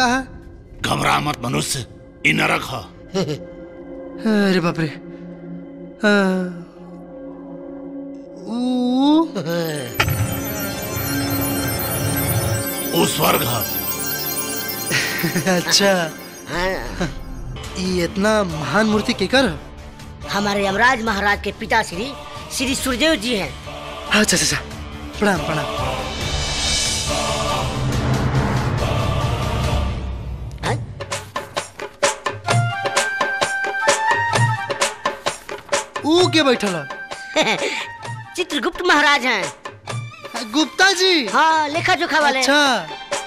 कहा? घबरा मत मनुष्य, इ नरक है। अरे बाप रे। हाँ। ऊ वो स्वर्ग है। अच्छा, ये इतना महान मूर्ति केकर? हमारे यमराज महाराज के पिता श्री श्री सूर्यदेव जी हैं। अच्छा अच्छा, प्रणाम प्रणाम। ऊ के बैठल है? चित्रगुप्त महाराज हैं। गुप्ता जी? हाँ, लेखा जोखा वाले। अच्छा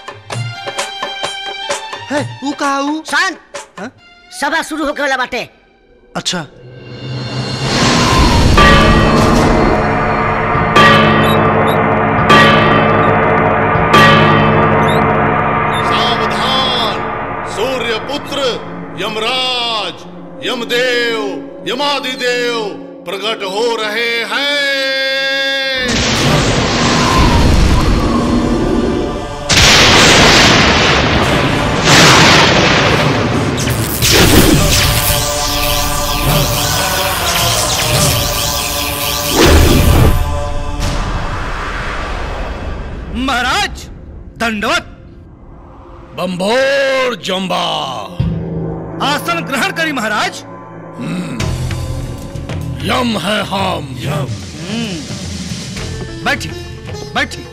है, ऊ कहा ऊ? शांत। हाँ? सभा शुरू होके वाला बाटे। अच्छा। सावधान, सूर्य पुत्र यमराज, यमदेव, यमादिदेव प्रकट हो रहे हैं। महाराज दंडवत। बंभोर जंबा। आसन ग्रहण करी महाराज। यम है हम। यम। बैठी बैठी।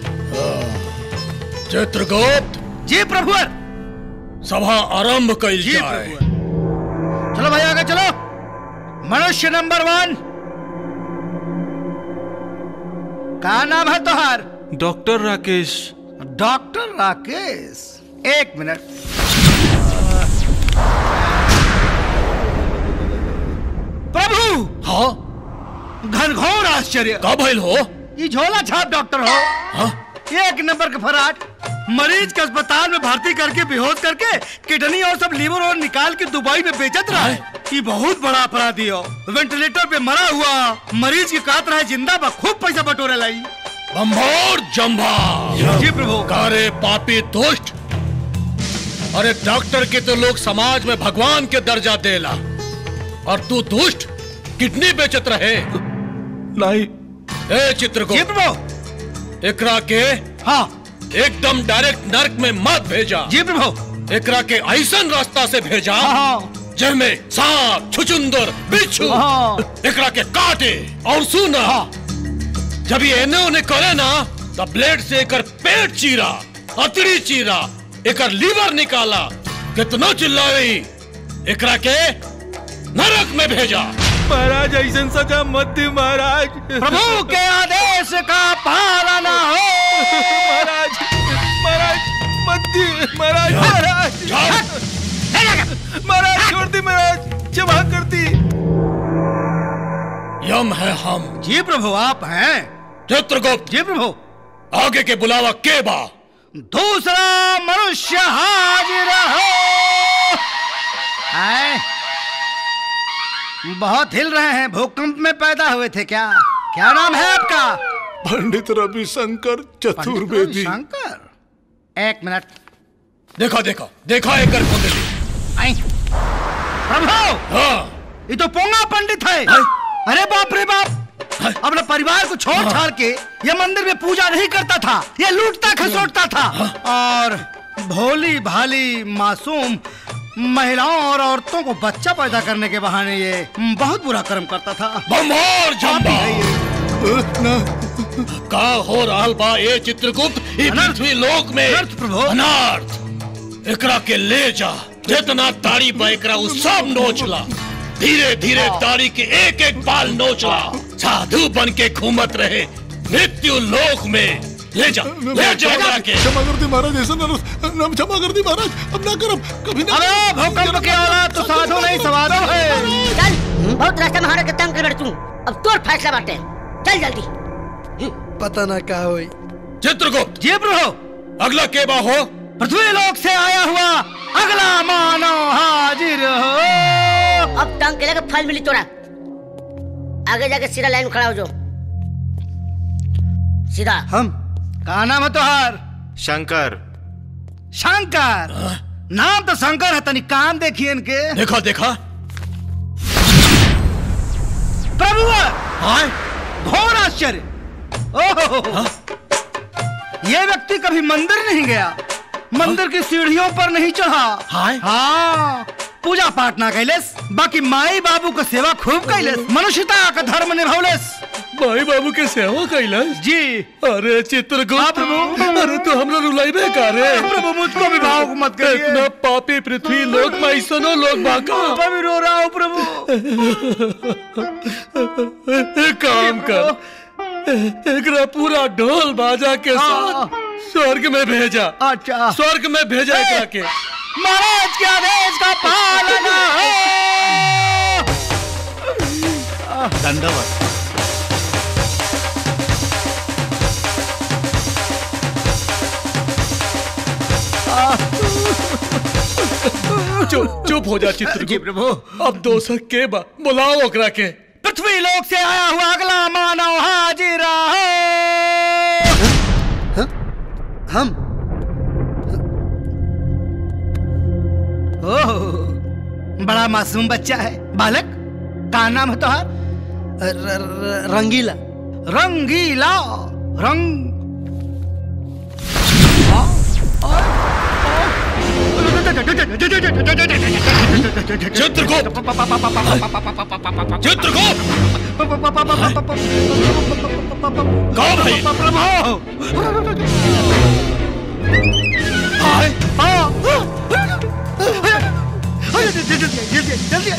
चित्रगुप्त। जी प्रभुवर। सभा आरंभ कइल जी जाए। प्रभुवर। चलो भाई आगे चलो। मनुष्य नंबर वन, का नाम है तोहार? डॉक्टर राकेश। डॉक्टर राकेश, एक मिनट। प्रभु। हाँ? घनघोर आश्चर्य। का भइल हो? ये झोला छाप डॉक्टर हो। हाँ? एक नंबर का फराट। मरीज के अस्पताल में भर्ती करके बेहोश करके किडनी और सब लीवर और निकाल के दुबई में बेचत रहा है। ये बहुत बड़ा अपराधी हो। वेंटिलेटर पे मरा हुआ मरीज की कात रहा है जिंदा बा, खूब पैसा बटोरे लाई। बंभोर जंभा। जी प्रभु। कारे पापी दुष्ट। अरे डॉक्टर के तो लोग समाज में भगवान के दर्जा देला, और तू दुष्ट किडनी बेचत रहे। नहीं। ए चित्रगुप्त। जी प्रभु। एकरा के हाँ एकदम डायरेक्ट नर्क में मत भेजा। जी प्रभु। एकरा के ऐसा रास्ता से भेजा हाँ। जिसमें सांप, छुचुंदर, बिच्छू हाँ। एकरा के काटे। और सुना, हाँ। जब ये एने ओने करे ना, तो ब्लेड से एकर पेट चीरा, अतड़ी चीरा, एकर लीवर निकाला। कितना चिल्लाई, एकरा के नरक में भेजा। महाराज ऐसा सजा मत दी महाराज। प्रभु के आदेश का पालन हो। महाराज महाराज मत दी महाराज। महाराज महाराज छोड़ दी महाराज, क्षमा कर दी। यम है हम। जी प्रभु आप हैं। चित्रगुप्त। जी प्रभु। आगे के बुलावा के बा? दूसरा मनुष्य हाजिर हो। आए, बहुत हिल रहे हैं, भूकंप में पैदा हुए थे क्या? क्या नाम है आपका? पंडित रविशंकर चतुर्वेदी। शंकर। एक मिनट। देखा देखा देखा एकर कुंडली। प्रभु। हाँ। ये तो पोंगा पंडित है। अरे बाप रे बाप, अपने परिवार को छोड़ छाड़ के ये मंदिर में पूजा नहीं करता था, ये लूटता खसोटता था, और भोली भाली मासूम महिलाओं और औरतों को बच्चा पैदा करने के बहाने ये बहुत बुरा कर्म करता था। बंभोर जंबा। का हो रहल बा ए चित्रगुप्त? ई पृथ्वी लोक में अनर्थ। एकरा के ले जा, जितना दाढ़ी बा एकरा उ सब नोचला। धीरे धीरे दाढ़ी के एक एक बाल नोचला। साधु बन के घूमत रहे मृत्यु लोक में। ले जा ले जा के। क्षमा कर दी महाराज, ऐसा ना नाम क्षमा कर दी महाराज, अब ना करब कभी ना। अरे भूकंप के औलाद तो साधु नहीं सवादु है। चल, बहुत रास्ता में हारे के तंग कर बैठ तू। अब तोर फैसला बाटे, चल जल्दी। पता ना क्या हुई। चित्रगुप्त। जी प्रभु। अगला के बा हो? पृथ्वी लोक से आया हुआ अगला मानव हाजिर हो। अब तंग के लगे फल मिली तोरा। आगे जाके सीधा लाइन में खड़ा हो जाओ। सीधा। हम। का नाम है तोहार? शंकर। शंकर। नाम तो शंकर है, तनी काम देखिए इनके। देखा देखा प्रभु घोर आश्चर्य। ओह, ये व्यक्ति कभी मंदिर नहीं गया, मंदिर की सीढ़ियों पर नहीं चढ़ा। हाँ, पूजा पाठ ना कैलेस, बाकी माई बाबू का सेवा खूब कैलेस, मनुष्यता का धर्म निभावलेस। माई बाबू के सेवा कैलाश जी। अरे चित्रगुप्त प्रभु, अरे तो हमरा रुलाई में का रे प्रभु, मुझको भी भाव मत करिए। इतना पापी पृथ्वी लोक में सुनो लोग बाका। मैं भी रो रहा हूँ प्रभु। एक काम कर, एकरा पूरा ढोल बाजा के साथ स्वर्ग में भेजा। अच्छा, स्वर्ग में भेजा एकरा के। महाराज के आदेश का पालन हो। दंडवत। चुप चुप हो जा चित्रगुप्त प्रभु। अब दोसर के बा, बुलाओ ओकरा के। पृथ्वी लोक से आया हुआ अगला मानव हाजिर हो। हम ओह, बड़ा मासूम बच्चा है। बालक का नाम है तुम्हारा? रंगीला। रंगीला रंग चित्रगुप्त चित्रगुप्त कौन है? जल्दी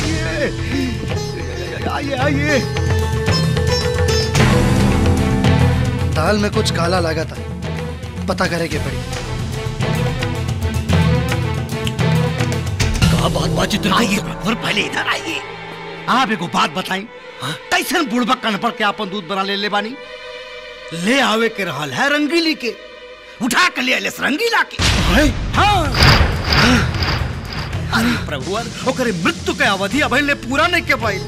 आइए आइए। दाल में कुछ काला लगा था, पता करे के पड़ी। बात बात चित्र आइए और पहले इधर आइए। आप एक बात बताई, कैसन बुढ़बक कन पर के आपन दूध बना ले ले बानी? ले आवे के रहल है रंगीली के, उठा के ले आले रंगीला के। हाँ। अरे प्रभु, ओकरे मृत्यु के अवधि अभी ले पूरा नहीं के पाई।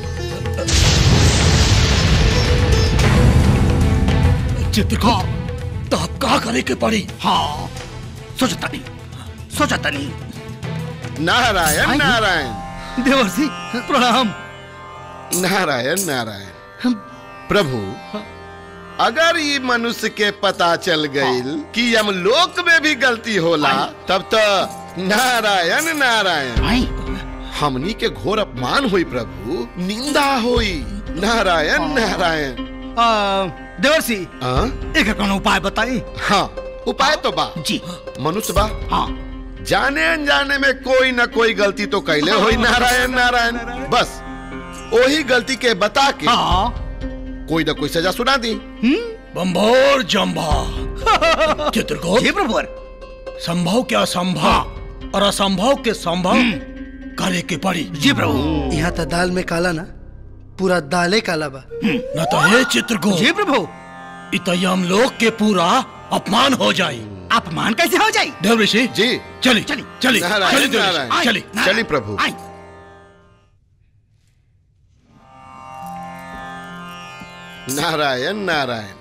चित्रगुप्त तो अब क्या करे के पड़ी? हाँ, सोचता नहीं सोचता नहीं। नारायण नारायण। देवर्षि प्रणाम। नारायण नारायण। प्रभु, अगर ये मनुष्य के पता चल गई कि यमलोक में भी गलती होला, तब तो नारायण नारायण। हमनी के घोर अपमान हुई प्रभु, निंदा हुई। नारायण नारायण। देवर्षि एक कौन उपाय बताई? हाँ, उपाय तो बा जी। मनुष्य बा, हाँ, जाने अनजाने में कोई न कोई गलती तो कैले होई। नारायण नारायण। बस वही गलती के बता के कोई न कोई सजा सुना दी। बंभोर जंभा। चित्रगुप्त जी प्रभु। संभव क्या असंभव और असंभव के संभव करे के पड़ी। जी प्रभु। यहाँ तो दाल में काला ना, पूरा दाले काला बा। न तो हे चित्रगुप्त। जी प्रभु। इतयम लोक के पूरा अपमान हो जाए। अपमान कैसे हो जाए? देवऋषि जी चली चली चली नारायण चली नारायण। चली चली प्रभु। नारायण नारायण।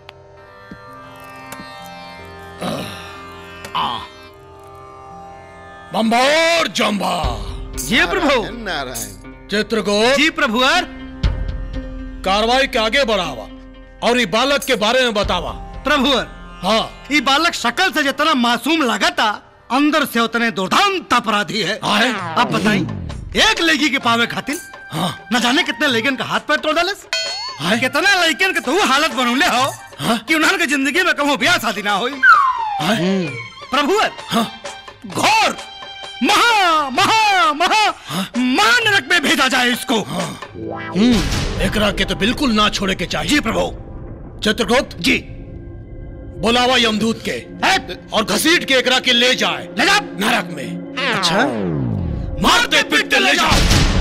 बंभोर जंभा। जी प्रभु। नारायण। चित्रगुप्त जी प्रभु। कार्रवाई के आगे बढ़ावा और ये बालक के बारे में बतावा। प्रभु हाँ, ये बालक शक्ल से जितना मासूम लगता, अंदर से उतने दुर्दांत अपराधी है। अब बताई, एक लेगी के पावे खातिर हाँ, न जाने कितने लेकिन का हाथ पैर तोड़ डालस। कितना लेकिन के तू हालत बनौले हो हाँ? कि उन्होंने जिंदगी में कहूँ ब्याह शादी ना हुई। प्रभु हाँ? घोर महा महा महा महानरक में भेजा जाए इसको। हाँ। एकरा के तो बिल्कुल ना छोड़े के चाहिए। जी प्रभु। चित्रगुप्त जी, बुलावा यमदूत के और घसीट के एकरा के ले जाए ले जा नरक में। अच्छा, मारते पीटते ले जाओ।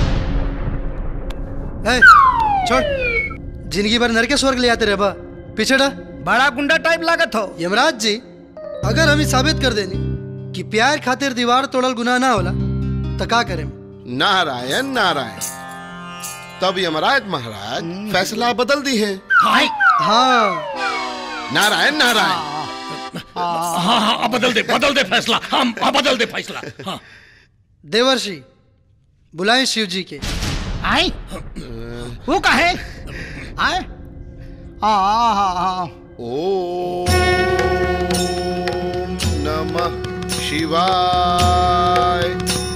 ए, छोड़, जिंदगी भर नरक के स्वर्ग ले आते रहे बा। पीछे डा। बड़ा गुंडा टाइप लागत हो। यमराज जी, अगर हम साबित कर देनी कि प्यार खातिर दीवार तोड़ल गुनाह ना होला तो का करें? नारायण नारायण। तब यमराज महाराज फैसला बदल दी है। हाँ। नारायण नारायण। हाँ हाँ अब बदल दे बदल दे फैसला हम हाँ, बदल दे फैसला हाँ। देवर्षि बुलाएं शिव जी के। आए वो कहे आए हाँ हाँ हाँ ओम नमः शिवाय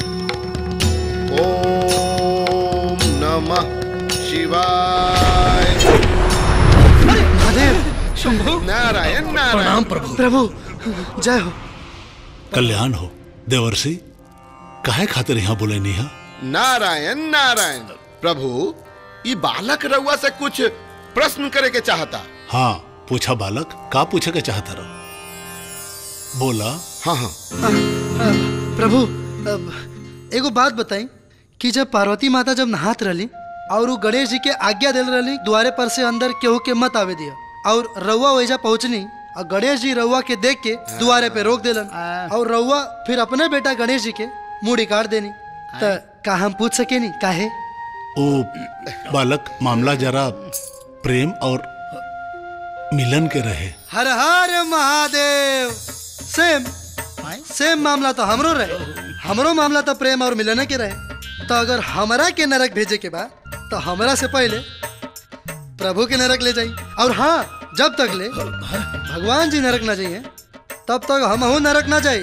ओम नमः शिवाय। महादेव शंभु नारायण नारायण प्रभु प्रभु जय हो। कल्याण हो देवर्षि काहे खातिर यहाँ बोले नहीं है? नारायण नारायण प्रभु ये बालक रउआ से कुछ प्रश्न करे के चाहता। हाँ पूछा बालक का पूछे के चाहता रहो बोला। हाँ हाँ प्रभु एगो बात बताई कि जब पार्वती माता जब नहात रही और वो गणेश जी के आज्ञा दिल रही द्वारे पर से अंदर केहू के मत आवे दिया और रउआ वैजा पहुंचनी और गणेश जी रउआ के देख के द्वारे पे रोक दिलन और रउआ फिर अपने बेटा गणेश जी के मुड़ी काट देनी तो का हम पूछ सके नहीं काहे? ओ बालक मामला जरा प्रेम और मिलन के रहे। हर हर महादेव। सेम सेम मामला तो हमरो रहे। हमरो मामला तो प्रेम और मिलन के रहे। तो अगर हमरा के नरक भेजे के बाद तो हमरा से पहले प्रभु के नरक ले जाई और हाँ जब तक ले भगवान जी नरक ना जाइए तब तक हम नरक ना जाए।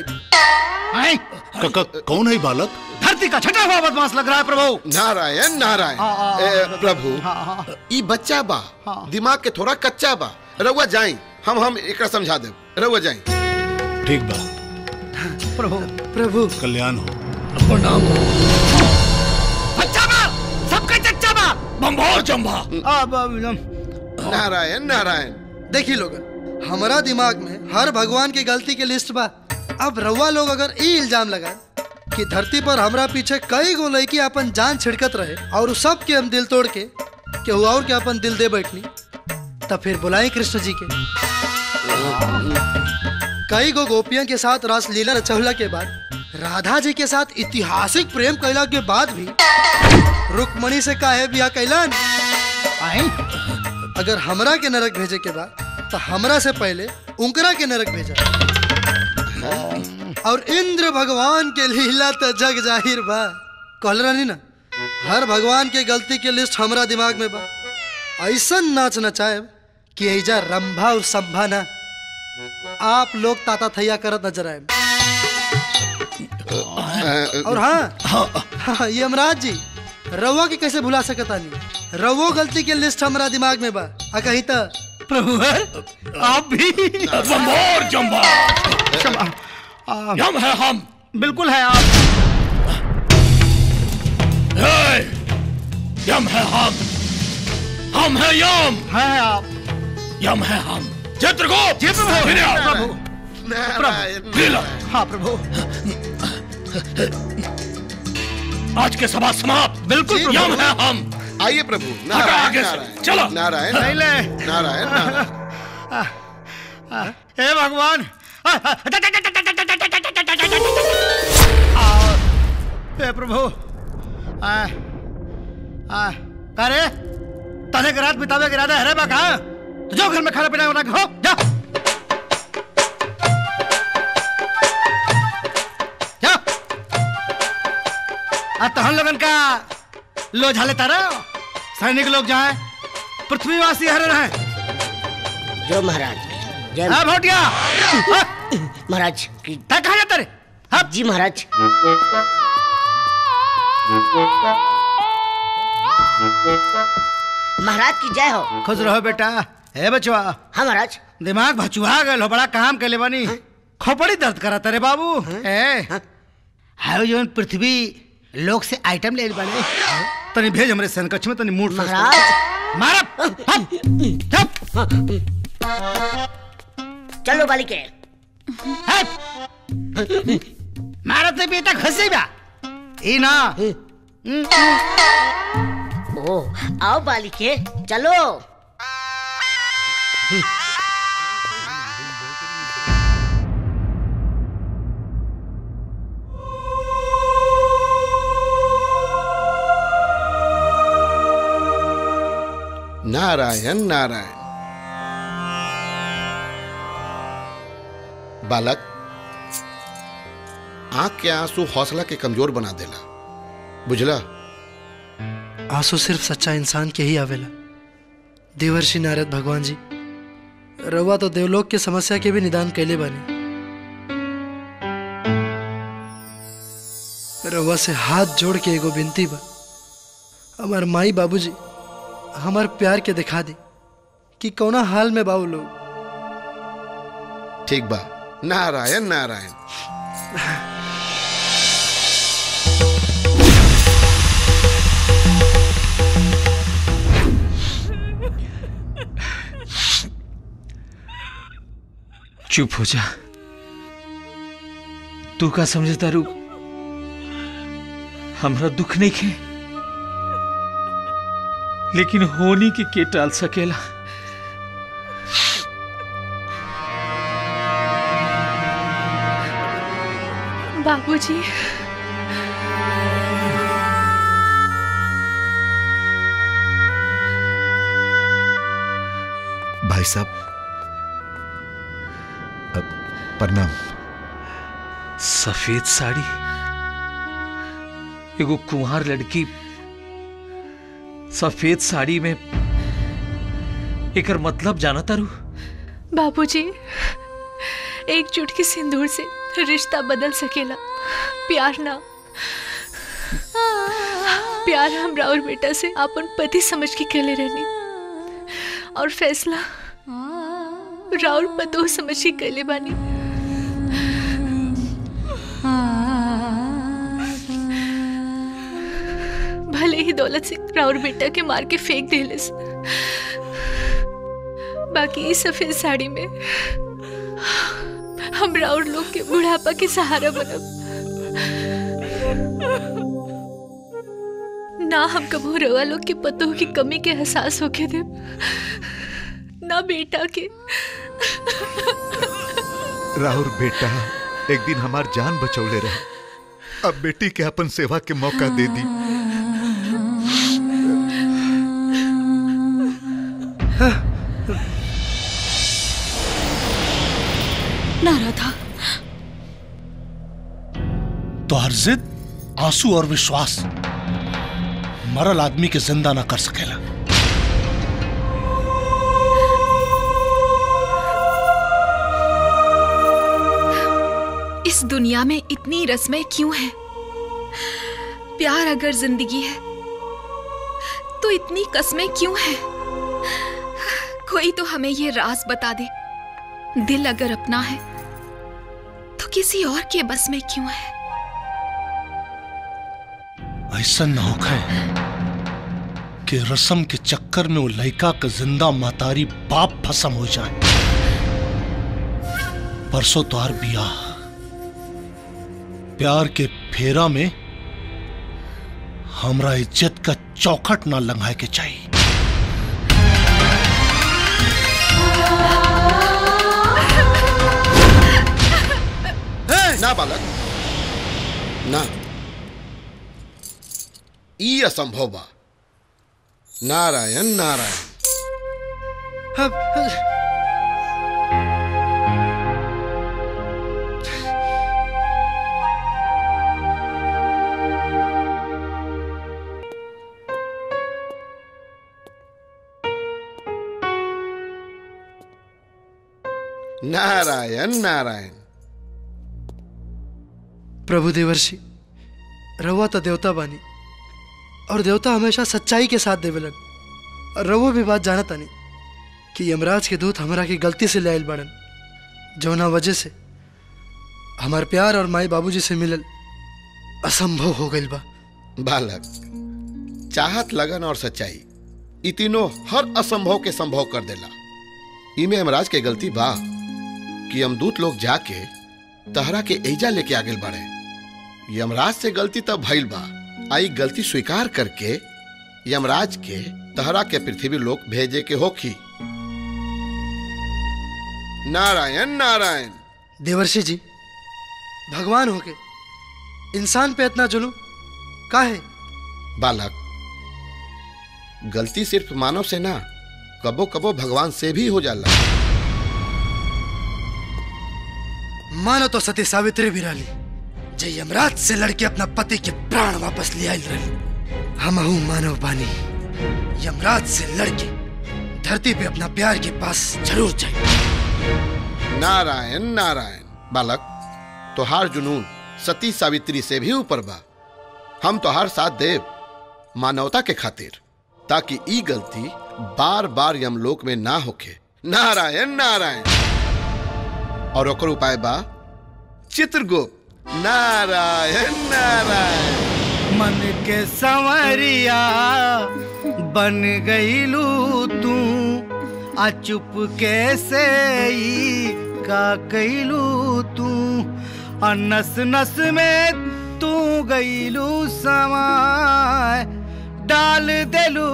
कौन है बालक? धरती का छठा हुआ बदमाश लग रहा है प्रभु। नारायण नारायण ए, प्रभु ई बच्चा बा दिमाग के थोड़ा कच्चा बा रउआ जाई हम हम एकरा समझा दे रउआ जाई। ठीक बा प्रभु प्रभु कल्याण हो। प्रणाम हो। बच्चा बा सबका चच्चा बा बम्भोर जम्भा। नारायण नारायण। देखी लोग हमारा दिमाग में हर भगवान की गलती के लिस्ट बा। अब रउआ लोग अगर ई इल्जाम लगा कि धरती पर हमरा पीछे कई गो लड़की अपन जान छिड़कत रहे और सब के हम दिल तोड़ के केहू और के अपन दिल दे बैठनी तब फिर बुलाएं कृष्ण जी के। कई गो गोपियों के साथ रास लीला रचौला के बाद राधा जी के साथ ऐतिहासिक प्रेम कैला के बाद भी रुक्मणी से काहे बिया कैलन? अगर हमरा के नरक भेजे के बाद तो हमरा से पहले उनकरा के नरक भेजा और इंद्र भगवान के लीला तो जग जाहिर बा। कहल रही ना हर भगवान के गलती के लिस्ट हमरा दिमाग में बा। ऐसा नाच नचाए कि ऐजा रंभा और संभा ना आप लोग ताता थैया करत नजर आए। और हाँ, हाँ ये यमराज जी रउआ के कैसे भुला सकता नहीं? रउओ गलती के लिस्ट हमरा दिमाग में बा। आ कहीं तो प्रभु आप भी बम्भोर जम्भा। यम है हम। बिल्कुल है आप। है, यम है हम। हम है यम। है आप। यम है हम। चित्रगुप्त। जी प्रभु। प्रभु हाँ प्रभु। आज के सभा समाप्त। बिल्कुल प्रभु। यम है हम। आइए प्रभु। नारायण नारायण चलो। नारायण नारायण नारायण। हे भगवान हे प्रभु आ आ करे तने के रात बितावे के इरादा है रे बा कहां? तो जो घर में खाना पीना बना के हो जा जा। आ तो हम लोगन का लो झाले तारा सैनिक लोग जाए पृथ्वीवासी हरे रहे। जो महाराज जय हाँ भोटिया महाराज की कहा जाता रे? हाँ जी महाराज। महाराज की जय हो। खुश रहो बेटा। हे बचवा। हाँ महाराज। दिमाग भचुआ गए हो बड़ा काम के ले बनी खोपड़ी दर्द करा तेरे बाबू। ए हायो जो पृथ्वी लोक से आइटम ले बने तनी भेज हमरे सनकछ में तनी मूड महाराज मारा चलो बालिके मारत नहीं बेटा घसे बा ई ना। ओ आओ बालिके चलो। नारायण नारायण। बालक, आंख के आंसू हौसला के कमजोर बना देला, बुझला? आंसू सिर्फ सच्चा इंसान के ही आवेला। देवर्षि नारद भगवान जी, रउआ तो देवलोक के समस्या के भी निदान कैले बानी। रउआ से हाथ जोड़ के एगो विनती बा, हमार माई बाबूजी हमार प्यार के दिखा दी कि कौना हाल में बाऊ लोग। ठीक बा, नारायण नारायण। चुप हो जा। तू का समझता रू हमरा दुख नहीं खे, लेकिन होनी के के टाल सकेला। बाबूजी, भाई साहब, अब प्रणाम। सफेद साड़ी, एगो कुंवार लड़की सफेद साड़ी में, एकर मतलब जाना तारू? बाबूजी, एक चुटकी सिंदूर से रिश्ता बदल सकेला, प्यार ना। प्यार हम राउर बेटा से अपन पति समझ के केले रहनी, और फैसला राउर पतो समझ के केले बानी। भले ही दौलत से राउर बेटा के मार के फेंक देलिस, बाकी इस सफेद साड़ी में हम राउर लोग के बुढ़ापा के सहारा बनब। ना हम कबो रवा लोग के पतों की कमी के एहसास होके दे, ना बेटा के। राहुल बेटा एक दिन हमार जान बचौले रहे, अब बेटी के अपन सेवा के मौका दे दी। ना राधा, तो हर जिद, आंसू और विश्वास मरल आदमी के जिंदा ना कर सकेला। इस दुनिया में इतनी रस्में क्यों हैं? प्यार अगर जिंदगी है तो इतनी कस्में क्यों हैं? कोई तो हमें ये राज बता दे। दिल अगर अपना है तो किसी और के बस में क्यों है? ऐसा न होखे कि रस्म के चक्कर में वो लड़का का जिंदा मातारी बाप भस्म हो जाए। परसों तोहार बियाह, प्यार के फेरा में हमरा इज्जत का चौखट ना लंघाए के चाहिए। ना बालक, ना, ई असंभव बा। नारायण नारायण। नारायण नारायण। प्रभु देवर्षि, रउआ तो देवता बानी, और देवता हमेशा सच्चाई के साथ देवलन। और रउआ भी बात जानता नहीं कि यमराज के दूत हमरा की गलती से ले आयल बड़न, जौना वजह से हमार प्यार और माई बाबूजी से मिलल असंभव हो गइल बा। बालक, चाहत, लगन और सच्चाई ई तीनों हर असंभव के संभव कर देला। इमे यमराज के गलती बा कि यमदूत लोग जाके तहरा के एजा लेके आगे बढ़े। यमराज से गलती तब भइल बा, आई गलती स्वीकार करके यमराज के तहरा के पृथ्वी लोक भेजे के होखी। नारायण नारायण। देवर्षि जी, भगवान होके इंसान पे इतना जुलूम काहे? बालक, गलती सिर्फ मानव से ना, कबो कबो भगवान से भी हो जाला। मानो तो सती सावित्री भी रही, जे यमराज से लड़के अपना पति के प्राण वापस ले आई रही। हमहू मानव बानी, यमराज से लड़के धरती पे अपना प्यार के पास जरूर जाए। नारायण नारायण। बालक, तोहार जुनून सती सावित्री से भी ऊपर बा। हम तोहार साथ देव मानवता के खातिर, ताकि ई गलती बार बार यमलोक में ना होके। नारायण नारायण। और ओकर उपाय बा चित्रगुप्त। नारायण नारायण। मन के संवरिया बन गईलू तू, आ चुप कैसे ई का कैलू तू, आ नस नस में तू गईलू समाय, डाल देलू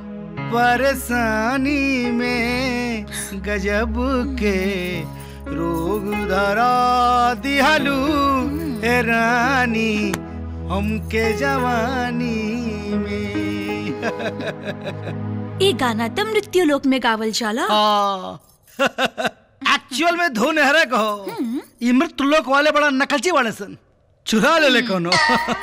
परेशानी में, गजब के रोग धरा दिहलू ए रानी हमके जवानी में। ये गाना तो मृत्यु लोक में गावल जाला। एक्चुअल में धुन हरे कहो, ये मृत्यु लोक वाले बड़ा नकलची वाले सन, चुरा ले ले कोनो।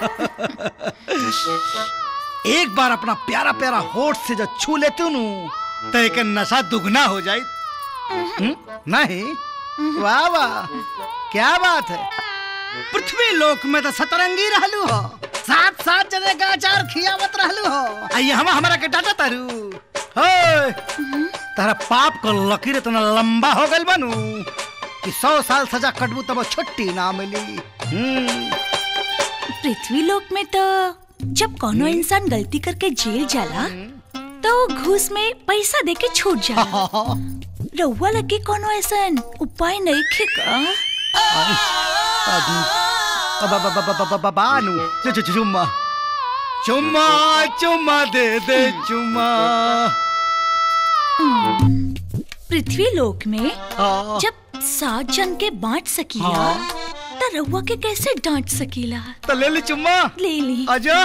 एक बार अपना प्यारा प्यारा होठ से जो छू लेते हो नू, तो एक नशा दुगना हो जाए। नहीं? वाह वाह, क्या बात है। पृथ्वी लोक में तो सतरंगी रहलू हो, सात सात जने का अचार खियावत रहलू हो। आइए हम हमारा के डाटा तारू हो, तारा पाप को लकीर इतना लंबा हो गल बनू कि सौ साल सजा कटबू तब छुट्टी ना मिली। पृथ्वी लोक में तो जब कोनो इंसान गलती करके जेल जाला तो घूस में पैसा दे के छूट जाला। रउआ लगे कोनो ऐसा उपाय नहीं खे का? बानू चुम्मा चुम्मा चुम्मा दे दे चुम्मा। पृथ्वी लोक में जब सात जन के बांट सकीला, तो रउआ के कैसे डांट सकीला? तो ले ली चुम्मा। ले ली। आजा।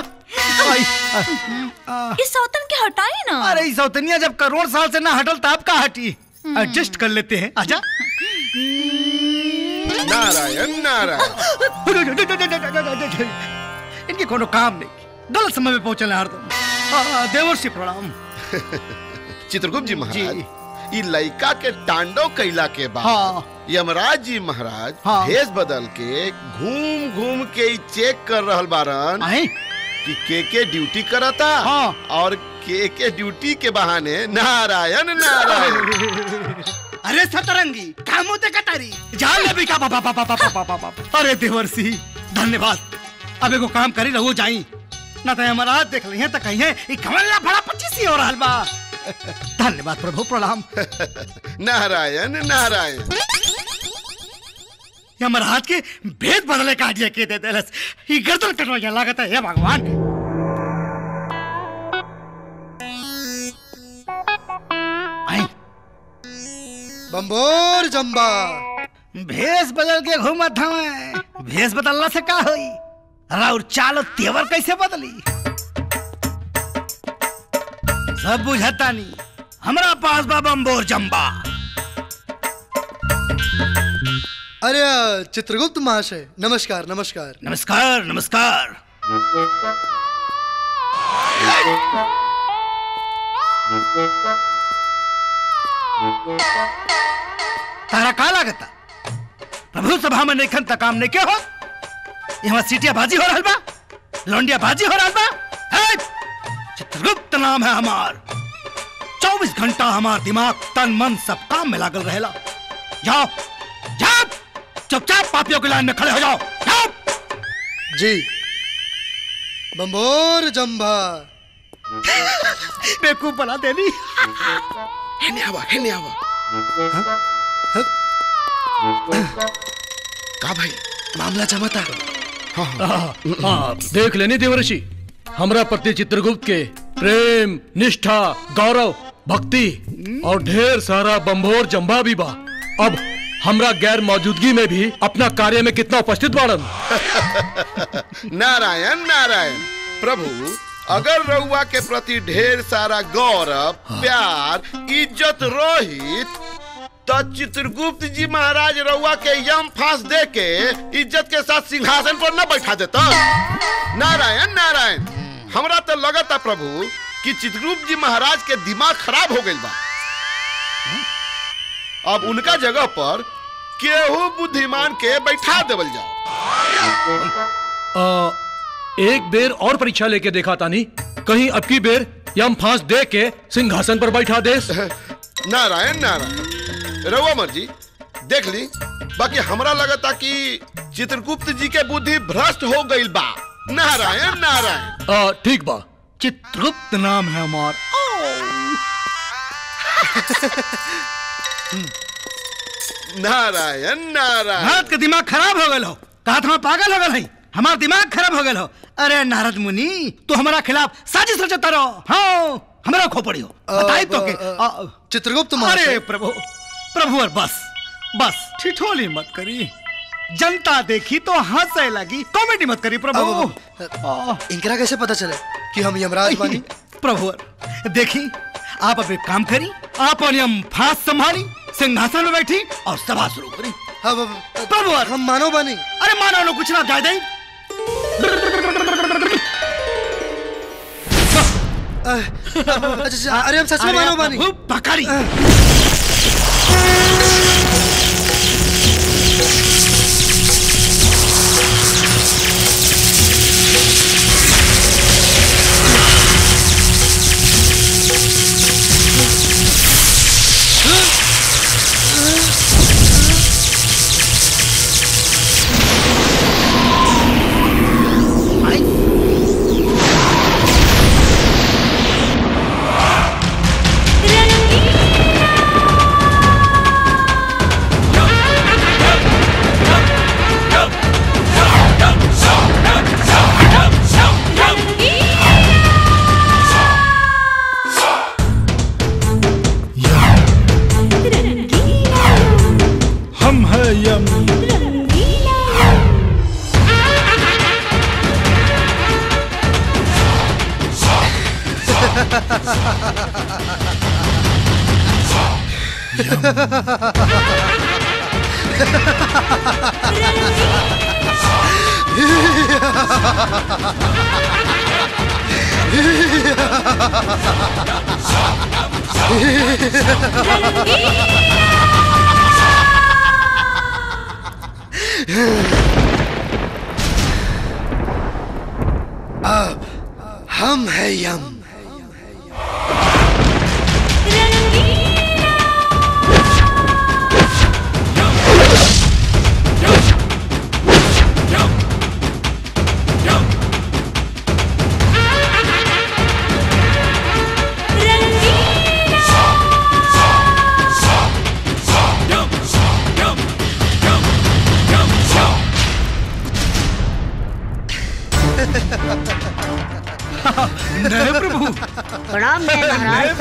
इस सौतन के हटाई ना। अरे इस सौतनिया जब करोड़ साल से ना हटल तो आप का हटी? एडजस्ट कर लेते हैं। आजा। नारायण नारायण। इनके कोनो काम नहीं, गलत समय में पहुंचल हरदम। देवर्षि प्रणाम। चित्रगुप्त जी महाराज, ई लइका के तांडव कैला के बाद हाँ। यमराज जी महाराज हाँ। भेष बदल के घूम घूम के चेक कर रहल बारन कि के के ड्यूटी करता हाँ। और के के ड्यूटी के बहाने नारायण नारायण। अरे सतरंगी कामों ते कतारी जान ले भी का बाबा बाबा बाबा बाबा। अरे देवर्षि धन्यवाद। अब एगो काम करी रहो जाई, ना तो यमराज देख लिये तो कहीं है कमला बड़ा पच्चीसी हो रहल बा। धन्यवाद प्रभु प्रणाम। नारायण नारायण। यमराज के भेद बदले का आइडिया के दे देलस, ये गर्दन कटवा लागत है। हे भगवान। आई बम्बोर जम्बा भेष बदल के घूमत हमें, भेष बदलना से का होई? और चालो तेवर कैसे बदली सब बुझता नहीं। हमरा पास बा बम्बोर जम्बा। अरे चित्रगुप्त महाशय नमस्कार नमस्कार। नमस्कार नमस्कार। तारा का लागता प्रभु सभा में नहीं खन काम नहीं के हो? यहाँ सीटिया बाजी हो रहल बा, लौंडिया बाजी हो रहल बा। चित्रगुप्त नाम है हमार। चौबीस घंटा हमार दिमाग तन मन सब काम में लागल रहेला। जाओ जाओ चुपचाप पापियों की लाइन में खड़े हो जाओ। जाओ जी। बम्बोर जम्बा बेवकूफ बना देनी। हेने आवा हेने आवा। का भाई मामला जमाता। हाँ, हाँ, हाँ, देख लेनी देवर्षि, हमरा प्रति चित्रगुप्त के प्रेम निष्ठा गौरव भक्ति और ढेर सारा बम्बोर जम्बा भी बा। अब हमरा गैर मौजूदगी में भी अपना कार्य में कितना उपस्थित बाड़न। नारायण नारायण। प्रभु अगर रउआ के प्रति ढेर सारा गौरव प्यार इज्जत रोहित तो चित्रगुप्त जी महाराज रउआ के यम फांस दे के इज्जत के साथ सिंहासन पर न बैठा देता। नारायण नारायण, हमरा तो लगता प्रभु कि चित्रगुप्त जी महाराज के दिमाग खराब हो गई बा। अब उनका जगह पर केहू बुद्धिमान के बैठा देवल जाओ। आ, एक बेर और परीक्षा लेके देखा तानी, कहीं अब की बेर यम फांस दे के सिंहासन पर बैठा देस। नारायण नारायण, रउआ मर्जी देख ली। बाकी हमरा लगता कि चित्रगुप्त जी के बुद्धि भ्रष्ट हो गई बा। नारायण नारायण। ठीक बा, चित्रगुप्त नाम है हमार। नारायण नारायण। भारत के दिमाग खराब हो गए हो, कहा था पागल हो गए, हमारा दिमाग खराब हो गए हो। अरे नारद मुनि, तो हमारा खिलाफ साजिश रचता रहो। हाँ, हमारा खोपड़ी हो बताई तो के चित्रगुप्त। अरे प्रभु प्रभु और बस बस ठिठोली मत करी, जनता देखी तो हंसे लगी, कॉमेडी मत करी प्रभु। इनकरा कैसे पता चले कि हम यमराज बनी? प्रभु देखी, आप अब एक काम करी, आप यम फांस संभाली, सिंहासन में बैठी और सभा शुरू करी। प्रभु हम मानो बनी। अरे मानो लो कुछ ना जाए दे। अच्छा, अरे हम सच में मानो बनी। पकड़ी अब हम है यम। नए प्रभु प्रणाम महाराज।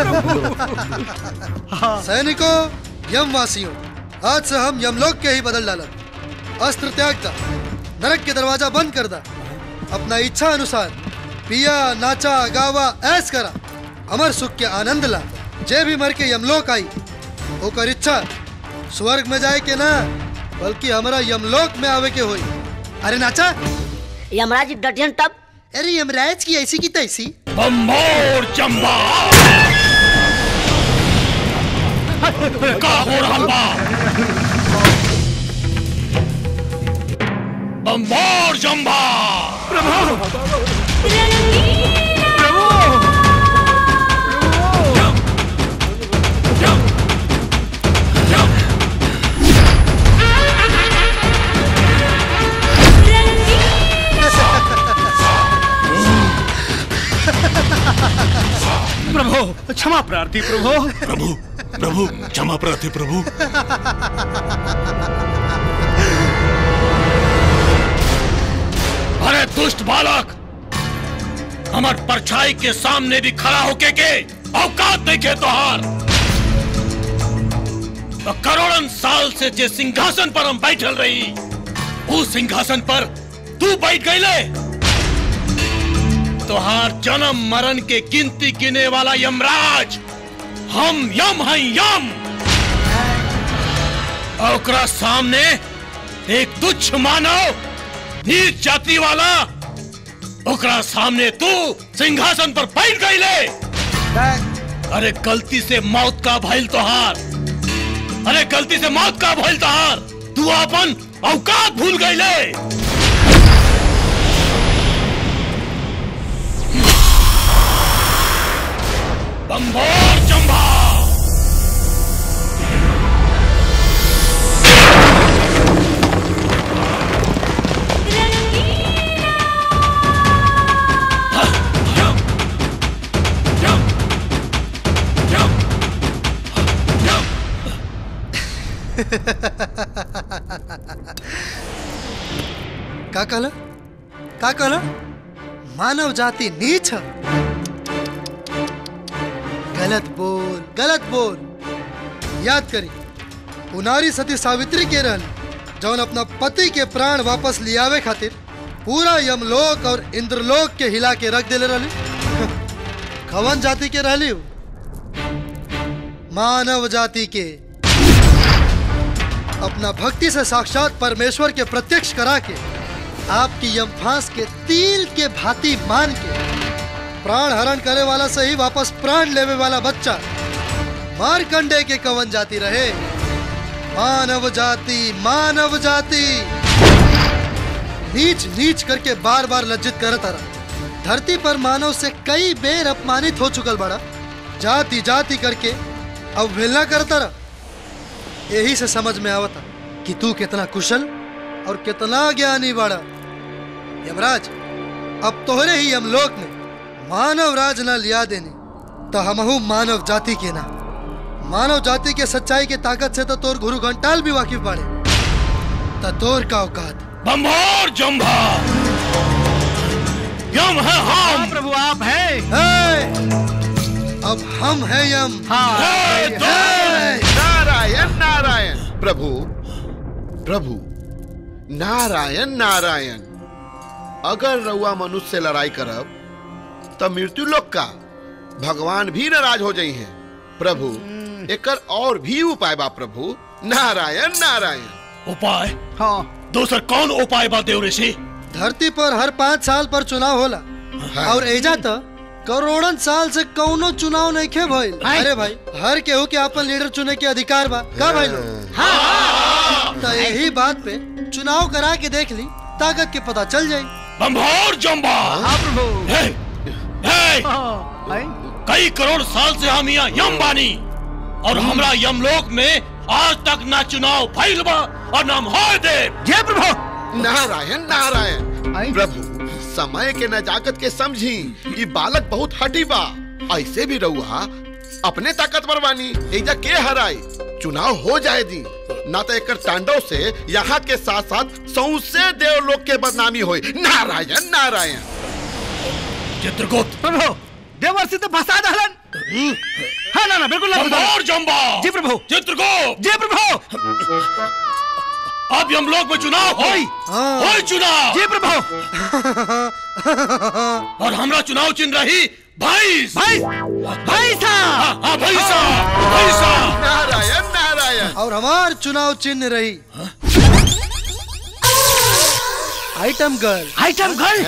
सैनिकों, यमवासियों, आज से हम यमलोक के ही बदल डालब। अस्त्र त्याग दा, नरक के दरवाजा बंद कर दा, अपना इच्छा अनुसार पिया नाचा गावा ऐस करा, अमर सुख के आनंद ला। जे भी मर के यमलोक आई ओकर इच्छा स्वर्ग में जाए के ना, बल्कि हमारा यमलोक में आवे के होई। अरे नाचा। यमराज डटियन तब। अरे यमराज की ऐसी की तैसी। बम्बोर चंबा का हो रहल बा? बम्बोर चंबा। प्रभु प्रभु क्षमा प्रार्थी प्रभु। प्रभु प्रभु क्षमा प्रार्थी प्रभु। अरे दुष्ट बालक, हमार परछाई के सामने भी खड़ा होके के औकात देखे तोहार। तो करोड़न साल से जे सिंहासन पर हम बैठल रही, उस सिंहासन पर तू बैठ गईले। तोहार जन्म मरण के गिनती गिने वाला यमराज हम यम हैं। यम और ओकरा सामने एक तुच्छ मानव, नीच जाति वाला, ओकरा सामने तू सिंहासन पर बैठ गई ले। अरे गलती से मौत का भइल तोहार, अरे गलती से मौत का भइल तोहार, तू अपन औकात भूल गई ले। बंभोर चंबा। का कहला का कहला मानव जाति नीच है। गलत बोल गलत बोल। याद करी उनारी सती सावित्री के रहन जौन अपना पति के प्राण वापस लियावे खातिर पूरा यमलोक और इंद्रलोक के हिला के रख देले रहली। कवन जाति के रहली? मानव जाति के। अपना भक्ति से साक्षात परमेश्वर के प्रत्यक्ष करा के आपकी यमफांस के तिल के भांति मान के प्राण हरण करे वाला से ही वापस प्राण लेवे वाला बच्चा मारकंडे के कवन जाति रहे? मानव जाति। मानव जाति नीच नीच करके बार बार लज्जित करता रहा। धरती पर मानव से कई बेर अपमानित हो चुकल बड़ा, जाति जाति करके अवहेलना करता रहा। यही से समझ में आवता कि तू कितना कुशल और कितना ज्ञानी बड़ा। यमराज, अब तोहरे ही यमलोक में मानव राज ना लिया देनी तो हमहू मानव जाति के ना। मानव जाति के सच्चाई के ताकत से तो तोर गुरु घंटाल भी वाकिफ बाड़े। तो तोर का औकात? बंभोर जंभा। यम है हम। प्रभु आप हैं। अब हम हैं यम। नारायण नारायण। प्रभु प्रभु नारायण नारायण। अगर रउआ मनुष्य से लड़ाई करब तो मृत्यु लोक का भगवान भी नाराज हो जाई हैं। प्रभु एकर और भी उपाय बा प्रभु। नारायण नारायण। उपाय? हाँ। दूसर कौन उपाय बा देव ऋषि? धरती पर हर पाँच साल पर चुनाव होला। हाँ। और एजा तो करोड़न साल से कौनो चुनाव नहीं खे भइल। अरे भाई, हर केहू के अपन लीडर चुने के अधिकार बा का भाई लोग? हाँ। तो यही बात पे चुनाव करा के देख ली, ताकत के पता चल जाये। बंभोर जंबा। हाँ प्रभु। हे, हे, कई करोड़ साल से हम यहाँ यम बानी और हमरा यमलोक में आज तक ना चुनाव भइल बा और ना होए दे। जय प्रभु। नारायण नारायण। प्रभु समय के नजाकत के समझी, ये बालक बहुत हठी बा। ऐसे भी रहुआ अपने ताकतवर बानी, एजा के हराई? चुनाव हो जाए दी ना तो एकर तांडव से यहाँ के साथ साथ सौंसे देवलोक के बदनामी होई। नारायण नारायण। चित्रगुप्त। प्रभु देवर्षि तो फंसा दहलन। हाँ ना ना बिल्कुल। बंभोर जंबा। जी प्रभु। चित्रगुप्त। जी प्रभु। अब यमलोक में चुनाव होई। होई चुनाव। जी प्रभु। और हमरा चुनाव चिन्ह रही भाईस। भाई भाई साहब। हाँ भाई साहब। भाई साहब। नारायण नारायण। और हमार चुनाव चिन्ह रही आइटम गर्ल। Item girl.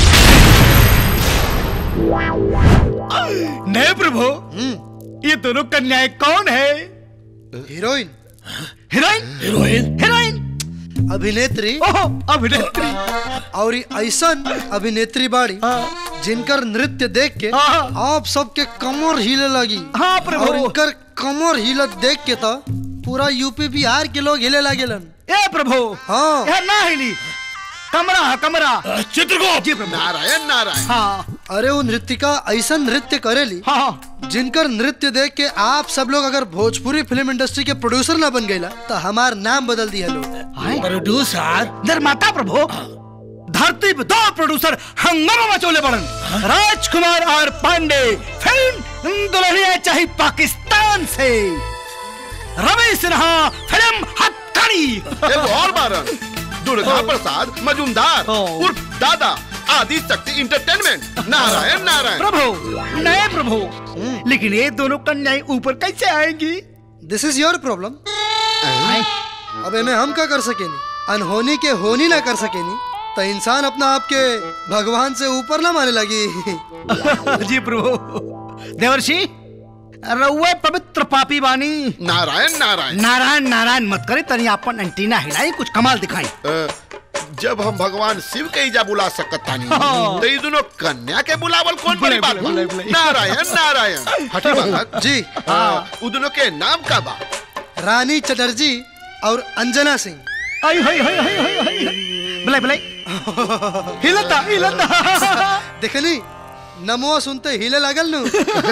नहीं प्रभु, ये दोनों कन्याएं कौन है? हीरोइन। हीरोइन? हीरोइन? हीरोइन? अभिनेत्री। ओहो, अभिनेत्री। और ऐसन अभिनेत्री बाड़ी जिनकर नृत्य देख के आप सबके कमर हिले लगी। हाँ प्रभु। और इनकर कमर हिलत देख के तो पूरा यूपी बिहार के लोग हिले लगेलन। ए प्रभु। हाँ। यह ना हिली, कमरा है कमरा। चित्रगुप्त। जी प्रभु। नारायण नारायण। हाँ। अरे वो नृत्यिका ऐसा नृत्य करेली। हाँ। जिनकर नृत्य देख के आप सब लोग अगर भोजपुरी फिल्म इंडस्ट्री के प्रोड्यूसर ना बन गईला तो हमार नाम बदल दिया लोग। प्रोड्यूसर? निर्माता प्रभु। धरती पे दो प्रोड्यूसर हंगामा मचोले बड़न। राजकुमार और पांडे फिल्म दुल्हनिया चाहे पाकिस्तान से। रवि सिन्हा फिल्म हथकड़ी। और बारन दुर्गा प्रसाद मजूमदार उर्फ दादा आदि शक्ति इंटरटेनमेंट। नारायण नारायण। प्रभु नए प्रभु, लेकिन ये दोनों कन्याएं ऊपर कैसे आएंगी? This is your problem. अब इन्हें हम क्या कर सकेनी? अनहोनी के होनी ना कर सकेनी तो इंसान अपना आप के भगवान से ऊपर ना माने लगी। जी प्रभु। देवर्षि रउआ पवित्र पापी बानी। नारायण नारायण नारायण नारायण मत करे, तनी अपन एंटीना हिलाई, कुछ कमाल दिखाई। जब हम भगवान शिव के इजा बुला सकत तानी तो ये दोनों कन्या के बुलावल कौन बड़ी बात बा? नारायण नारायण। हठी बालक जी। उ दोनों के नाम का बा? रानी चटर्जी और अंजना सिंह। आई हाय हाय हाय हाय हाय। बुलाई बुलाई। हिलता हिलता। देखनी नमो सुनते हिले लागल नु।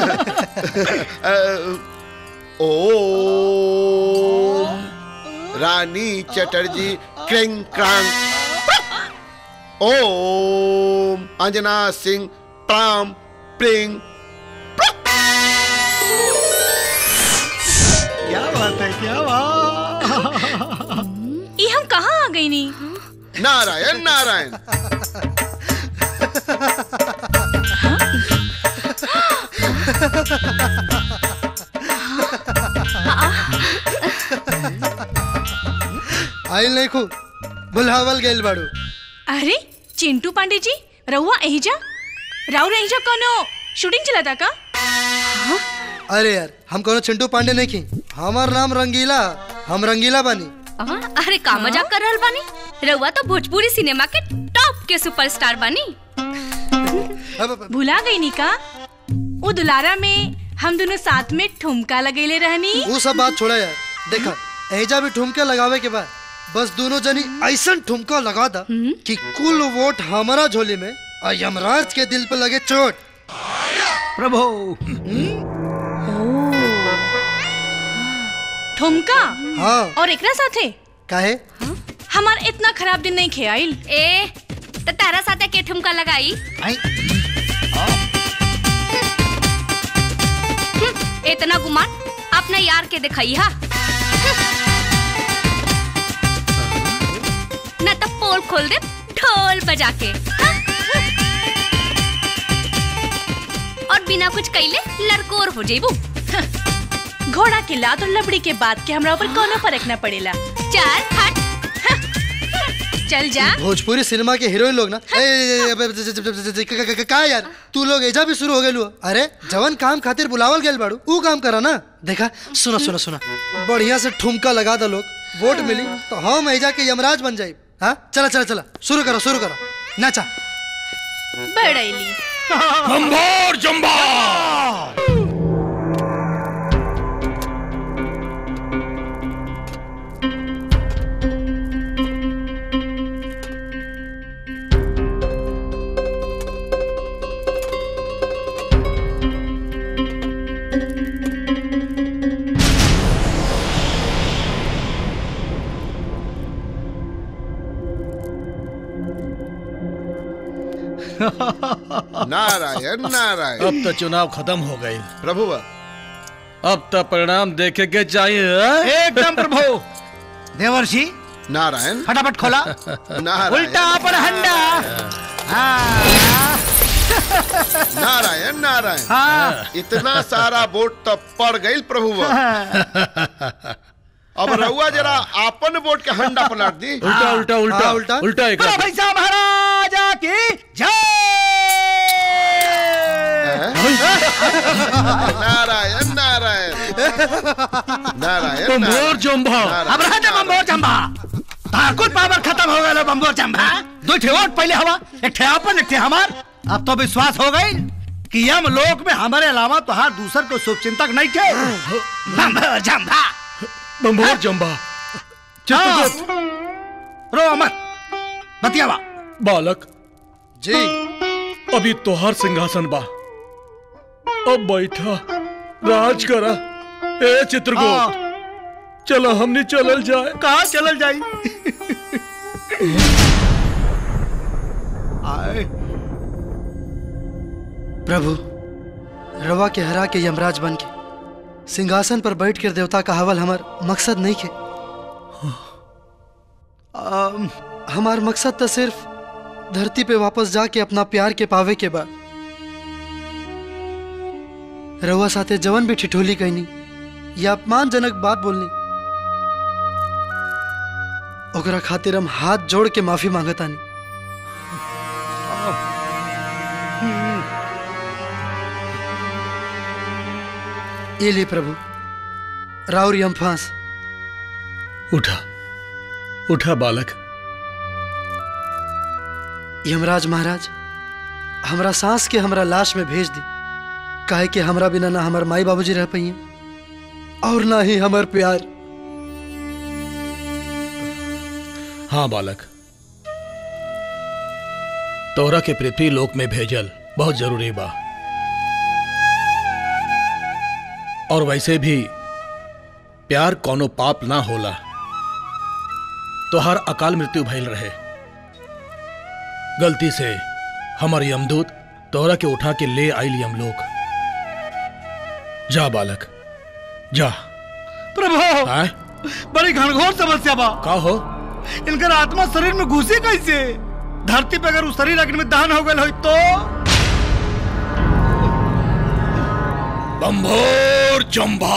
ओ रानी चटर्जी क्रिंग क्रांग। ओम अंजना सिंह प्राम प्रिंग। क्या बात है, क्या बात। ये हम कहाँ आ गई नी? नारायण नारायण। आइल नहीं खू बुलावल गेल बाड़ू। अरे चिंटू पांडे जी, रहुआ एहिजा राव एहिजा कोनो शूटिंग चलाता का? अरे यार हम कोनो चिंटू पांडे नहीं की, हमार नाम रंगीला, हम रंगीला बानी। अरे का मजाक कर रहल बानी? रउआ तो भोजपुरी सिनेमा के टॉप के सुपरस्टार बानी। भुला गई नी का? वो दुलारा में हम दोनों साथ में ठुमका लगेले रहनी। वो सब बात छोड़ा यार, देखा एजा भी ठुमके लगावे के बाद बस दोनों जनी ऐसा ठुमका लगा दा कि कुल वोट हमारा झोली में और यमराज के दिल पे लगे चोट। प्रभु। ठुमका? हाँ। और एकरा साथे? काहे? हमार इतना खराब दिन नहीं खेआइल। ए तो तारा साथे के ठुमका लगाई? इतना गुमान अपना यार के दिखाई हा। न तो पोल खोल दे ढोल बजा के। और बिना कुछ कइले लड़कोर हो जेबू। घोड़ा के लात और लबड़ी के बात के हमरा ऊपर कोनो फर्क न पड़ेला। चल हट। चल जा। भोजपुरी सिनेमा के हीरोइन लोग ना का यार तू लोग एजा भी शुरू हो गए। अरे जवन काम खातिर बुलावल गेल बाड़ू ऊ काम करा ना। देखा सुना सुना सुना बढ़िया से ठुमका लगा दो, लोग वोट मिली तो हम एजा के यमराज बन जाए। हाँ चला चला चला शुरू करो शुरू करो नाचा। बड़ैली जंभार जंभार। नारायण नारायण। अब तो चुनाव खत्म हो गई प्रभु। अब तो परिणाम देखे के चाहिए। एकदम प्रभु। देवर्षि नारायण फटाफट खोला। नारायण उल्टा पर हंडा। नारायण नारायण। हाँ। इतना सारा वोट तो पड़ गई प्रभु। अब रहुआ जरा आपन वोट के हंडा पलट दी। उल्टा उल्टा उल्टा उल्टा उल्टा एक भैसा महाराजा की जय। नारायण नारायण नारायण। बम्बोर जंभा। अब रह जा बम्बोर जंभा। ताकुल पावर खत्म हो गया बम्बोर जंभा। दो ठे वोट पहले हवा, एक ठे आपन एक ठे हमार। अब तो विश्वास हो गई कि यम लोक में हमारे अलावा तो हर दूसर को शुभ चिंतक नहीं थे। बम्बोर जंभा। बम्बोर जंभा। रो अमर बतियावा। बालक जी अभी तोहार सिंहासन बा, अब बैठा राज करा। ए चित्रगुप्त चलो हमने चलल जाए। कहाँ चलल जाई? आए प्रभु रवा के हरा के यमराज बन के सिंहासन पर बैठ कर देवता का हवल हमार मकसद नहीं खे। हमार मकसद तो सिर्फ धरती पे वापस जाके अपना प्यार के पावे के बाद रवा साथे जवन भी ठिठोली कहनी या अपमानजनक बात बोलनी ओकरा खातिर हम हाथ जोड़ के माफी मांगतानी। ये ले प्रभु राउर यम फांस। उठा उठा बालक। यमराज महाराज हमरा सांस के हमरा लाश में भेज दी, काहे कि हमरा बिना ना हमार माई बाबूजी रह पाइए और ना ही हमार प्यार। हाँ बालक, तोहरा के पृथ्वी लोक में भेजल बहुत जरूरी बा। और वैसे भी प्यार कोनो पाप ना होला, तो हर अकाल मृत्यु भइल रहे। गलती से हमार यमदूत तोहरा के उठा के ले आइल यमलोक। जा बालक जा। प्रभु बड़ी घनघोर समस्या बा। का हो? इनकर आत्मा शरीर में घुसी कैसे? धरती पे अगर उस शरीर अग्नि में दहन हो गए हो तो? बंभोर जंभा।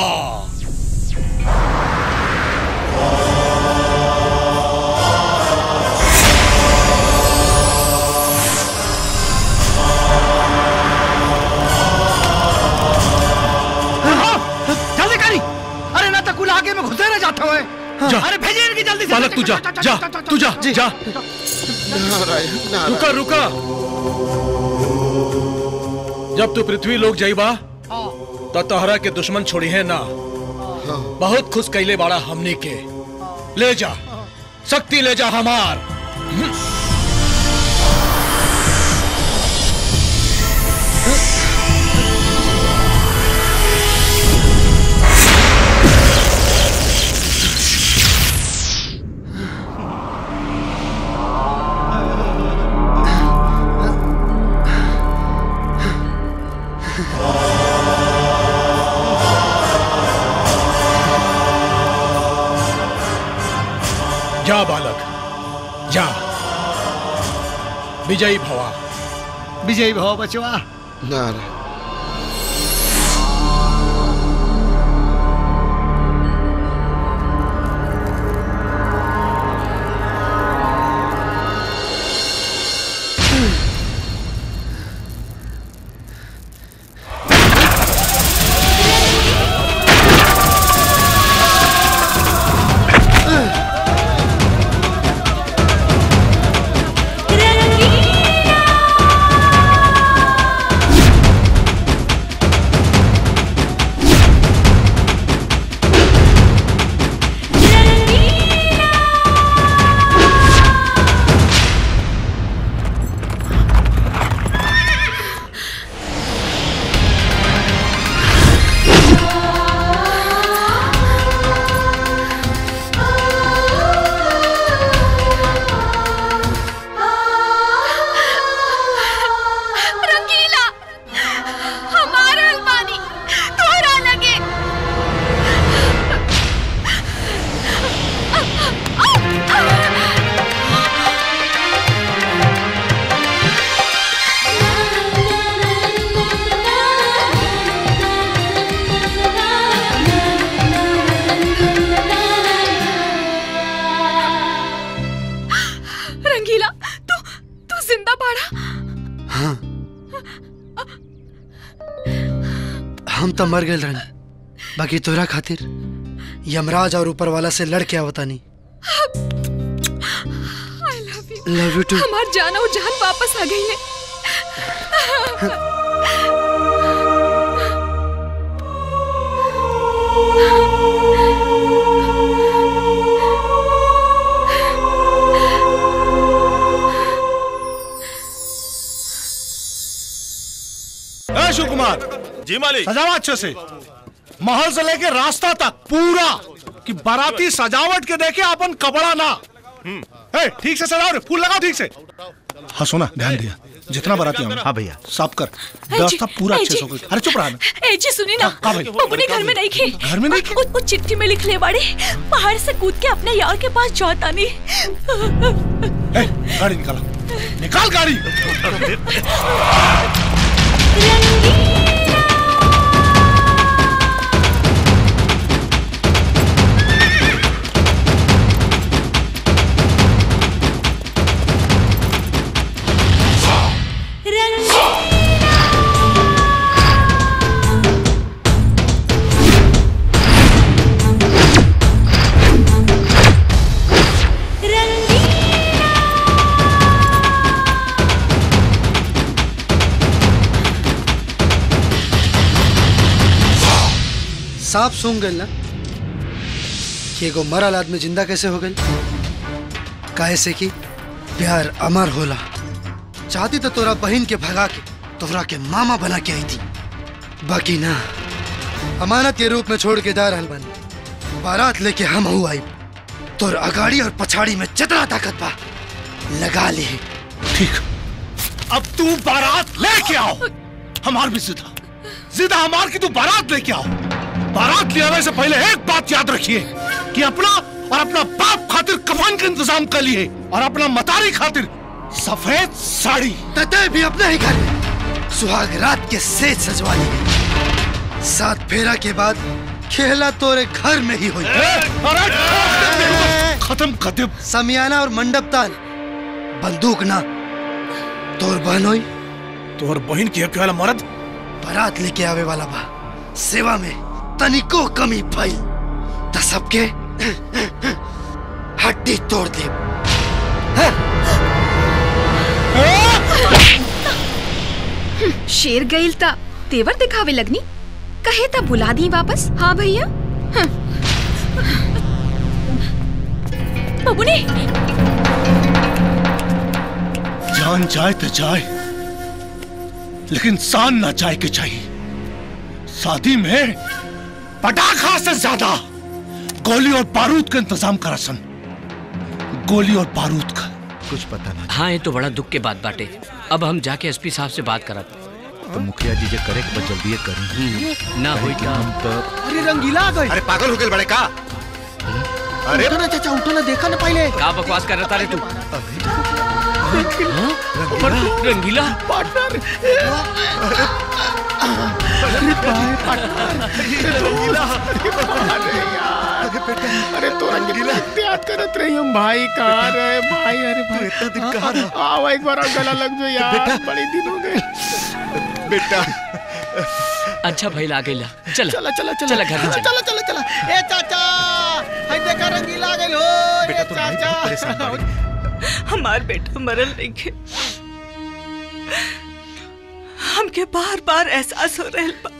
जल्दी करी। अरे ना तो कुल आगे में घुसे रह जाता है। जा। अरे भेजिए इनकी जल्दी से। बालक तू जा जा तू जा जा। रुका रुका। जब तू पृथ्वी लोक जाइबा तो तोहरा के दुश्मन छोड़ी है ना। बहुत खुश कैले बाड़ा हमनी के। ले जा शक्ति ले जा हमार। जा बालक जा। विजयी भवा। विजयी भव बचवा। नारायण। हम तो मर गए रहनी, बाकी तोरा खातिर यमराज और ऊपर वाला से लड़ के आवतानी। I love you. Love you too. हमार जान और जान वापस आ गई है। शिव कुमार जी मालिक। सजावा अच्छे से, महल से लेके रास्ता तक पूरा कि बाराती सजावट के देखे अपन कपड़ा ना। ए, ठीक से सजाओ रे, फूल लगाओ ठीक से। हाँ सुना, ध्यान दिया जितना बाराती आवे। हाँ भैया साफ कर, व्यवस्था पूरा अच्छे से। अरे चुप रहा। ए जी सुनी ना, अपने घर में नहीं खे। घर में नहीं खे? वो चिट्ठी में लिख ले बाड़े, पहाड़ से कूद के अपने यार के पास जाता नहीं। ए, गाड़ी निकालो, निकाल गाड़ी। सांप सूंघ गई ना कि एगो मरल आदमी जिंदा कैसे हो गई? काहे से कि प्यार अमर होला। चाहती तो तोरा बहन के भगा के तोरा के मामा बना के आई थी, बाकी ना, अमानत के रूप में छोड़ के जा रहल बन। बारात लेके हम हूँ आई, तोर अगाड़ी और पछाड़ी में जितना ताकत बा लगा ले। ठीक, अब तू बारात लेके आओ। हमार भी जिदा जिदा हमार की तू बारात लेके आओ। बारात ले आने से पहले एक बात याद रखिए कि अपना और अपना बाप खातिर कफन का इंतजाम कर लिए और अपना मतारी खातिर सफेद साड़ी। तते भी अपने ही घर में सुहाग रात के सेज सजवा लिए। सात फेरा के बाद खेला तोरे घर में ही हुई। खत्म कर दे। समियाना और मंडप तान, बंदूक ना। तोर बहन हुई, तोर बहन की हक वाला मर्द बारात लेके आवे वाला बा। सेवा में तनिको कमी भई त सबके हड्डी तोड़ दे। शेर गईल ता तेवर दिखावे लगनी, कहे ता बुला दी वापस। हाँ भैया। बबुनी, जान जाए तो जाए, लेकिन शान ना जाए के चाहिए। शादी में पटाखा से ज्यादा गोली और बारूद का इंतजाम करा सन। गोली और बारूद का कुछ पता ना। हाँ, ये तो बड़ा दुख के बात बाटे। अब हम जाके एसपी साहब से बात करब। तो मुखिया जी जे करे के बस जल्दी करें। ना होई काम तो। अरे रंगीला आ गई। अरे पागल हो गए बड़े का? अरे उठो ना चाचा, उठो ना, देखा ना पहले। क्या बकवास कर रहा रे तू? रंगीला पार्टनर। अरे तो रंगीला याद करत रही हम भाई। कहाँ रहे भाई? अरे भाई इतना दिन कहाँ रहा? आओ एक बार गला लग जाओ यार, बड़े दिन हो गए बेटा। अच्छा भाई ला गई ला। चला चला चला चला चला घर चला चला चला। ए चाचा, हाय देखा रंगीला आ गई हो। बेटा तो भाई बहुत परेशान बाड़ी। हमार बेटा मरल नहीं है। हमके बार बार एहसास हो रहल बा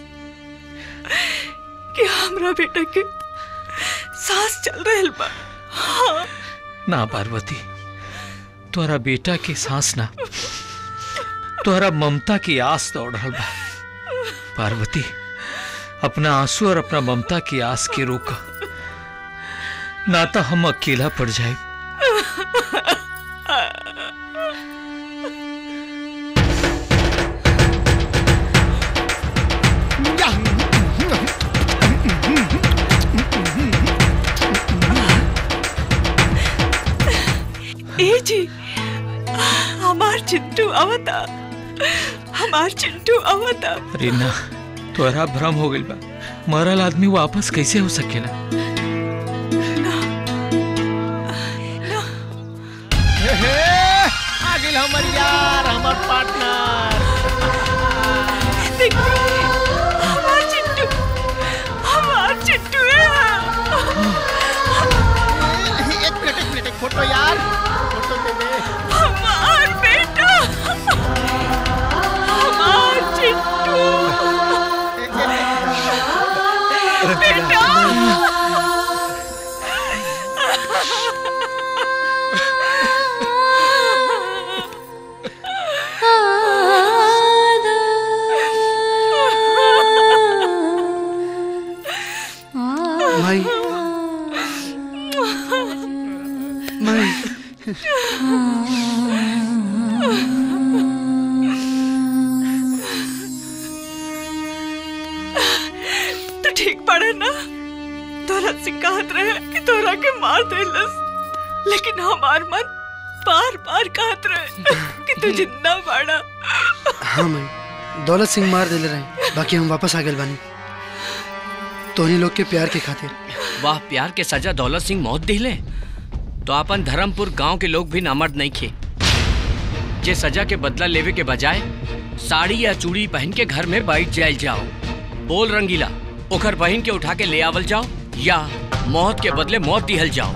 कि हमरा बेटा के सांस चल रहल बा। हाँ। ना पार्वती, तोरा बेटा की सांस ना, तोरा ममता की आस दौड़ रहल बा। पार्वती, अपना आंसू और अपना ममता की आस के रोका, ना तो हम अकेला पड़ जाए। ए जी, हमार चिंटू आवता, हमार चिंटू आवता। अरे ना, तोरा भ्रम हो गइल बा। मरल आदमी वापस कैसे हो सकेला? आ गइल हमर यार, हमर पार्टनर। देखिए, हमार चिंटू, हमार चिंटू है। एक मिनट एक मिनट, एक फोटो यार, फोटो दे दे। हमार बेटा, हमार चिंटू, बेटा। माई, माई। तो ठीक पड़े ना? तोरा से कहत रहे कि तोरा के मार देलस, लेकिन हमार मन बार बार कहत रहे कि तू जिंदा बाड़ा। हाँ माई, दौलत सिंह मार देले रहे, बाकी हम वापस आ गए बानी तोहनी लोग के प्यार के खातिर। वाह, प्यार के सजा दौलत सिंह मौत दिले तो अपन धर्मपुर गांव के लोग भी नामर्द नहीं खे। जे सजा के बदला लेवे के बजाय साड़ी या चूड़ी पहन के घर में बैठ जाए जाओ। बोल रंगीला, ओखर बहन के उठा के ले आवल जाओ या मौत के बदले मौत दिहल जाओ।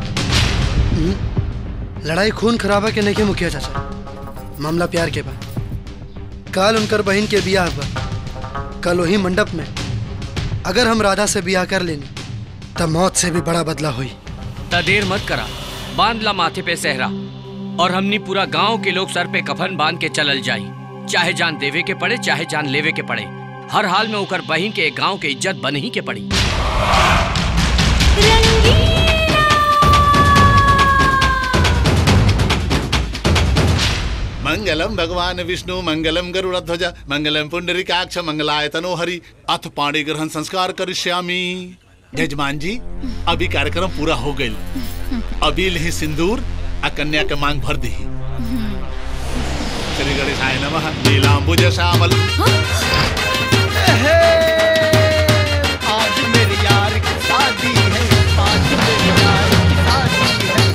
लड़ाई खून खराबा के नहीं मुखिया चाचा, मामला प्यार के बा। कल उनकर बहन के बियाह बा, कल वही मंडप में अगर हम राधा से ब्याह कर लेनी तब मौत से भी बड़ा बदला हुई। ता देर मत करा, बांध ला माथे पे सहरा और हमनी पूरा गांव के लोग सर पे कफन बांध के चलल जाई। चाहे जान देवे के पड़े चाहे जान लेवे के पड़े, हर हाल में ओकर बहिन के गांव के इज्जत बन ही के पड़ी। मंगलम भगवान विष्णु मंगलम गरुड़ध्वज मंगलम पुंडरीकाक्ष मंगलाय तनोहरि अथ पाणी ग्रहण संस्कार करिष्यामि। यजमान जी, अभी कार्यक्रम पूरा हो गई, अभी लही सिंदूर आ कन्या के मांग भर दी। श्री गणेशाय नमः। नीलांबुज श्यामल। आज मेरे यार की शादी है, आज मेरे यार की शादी है।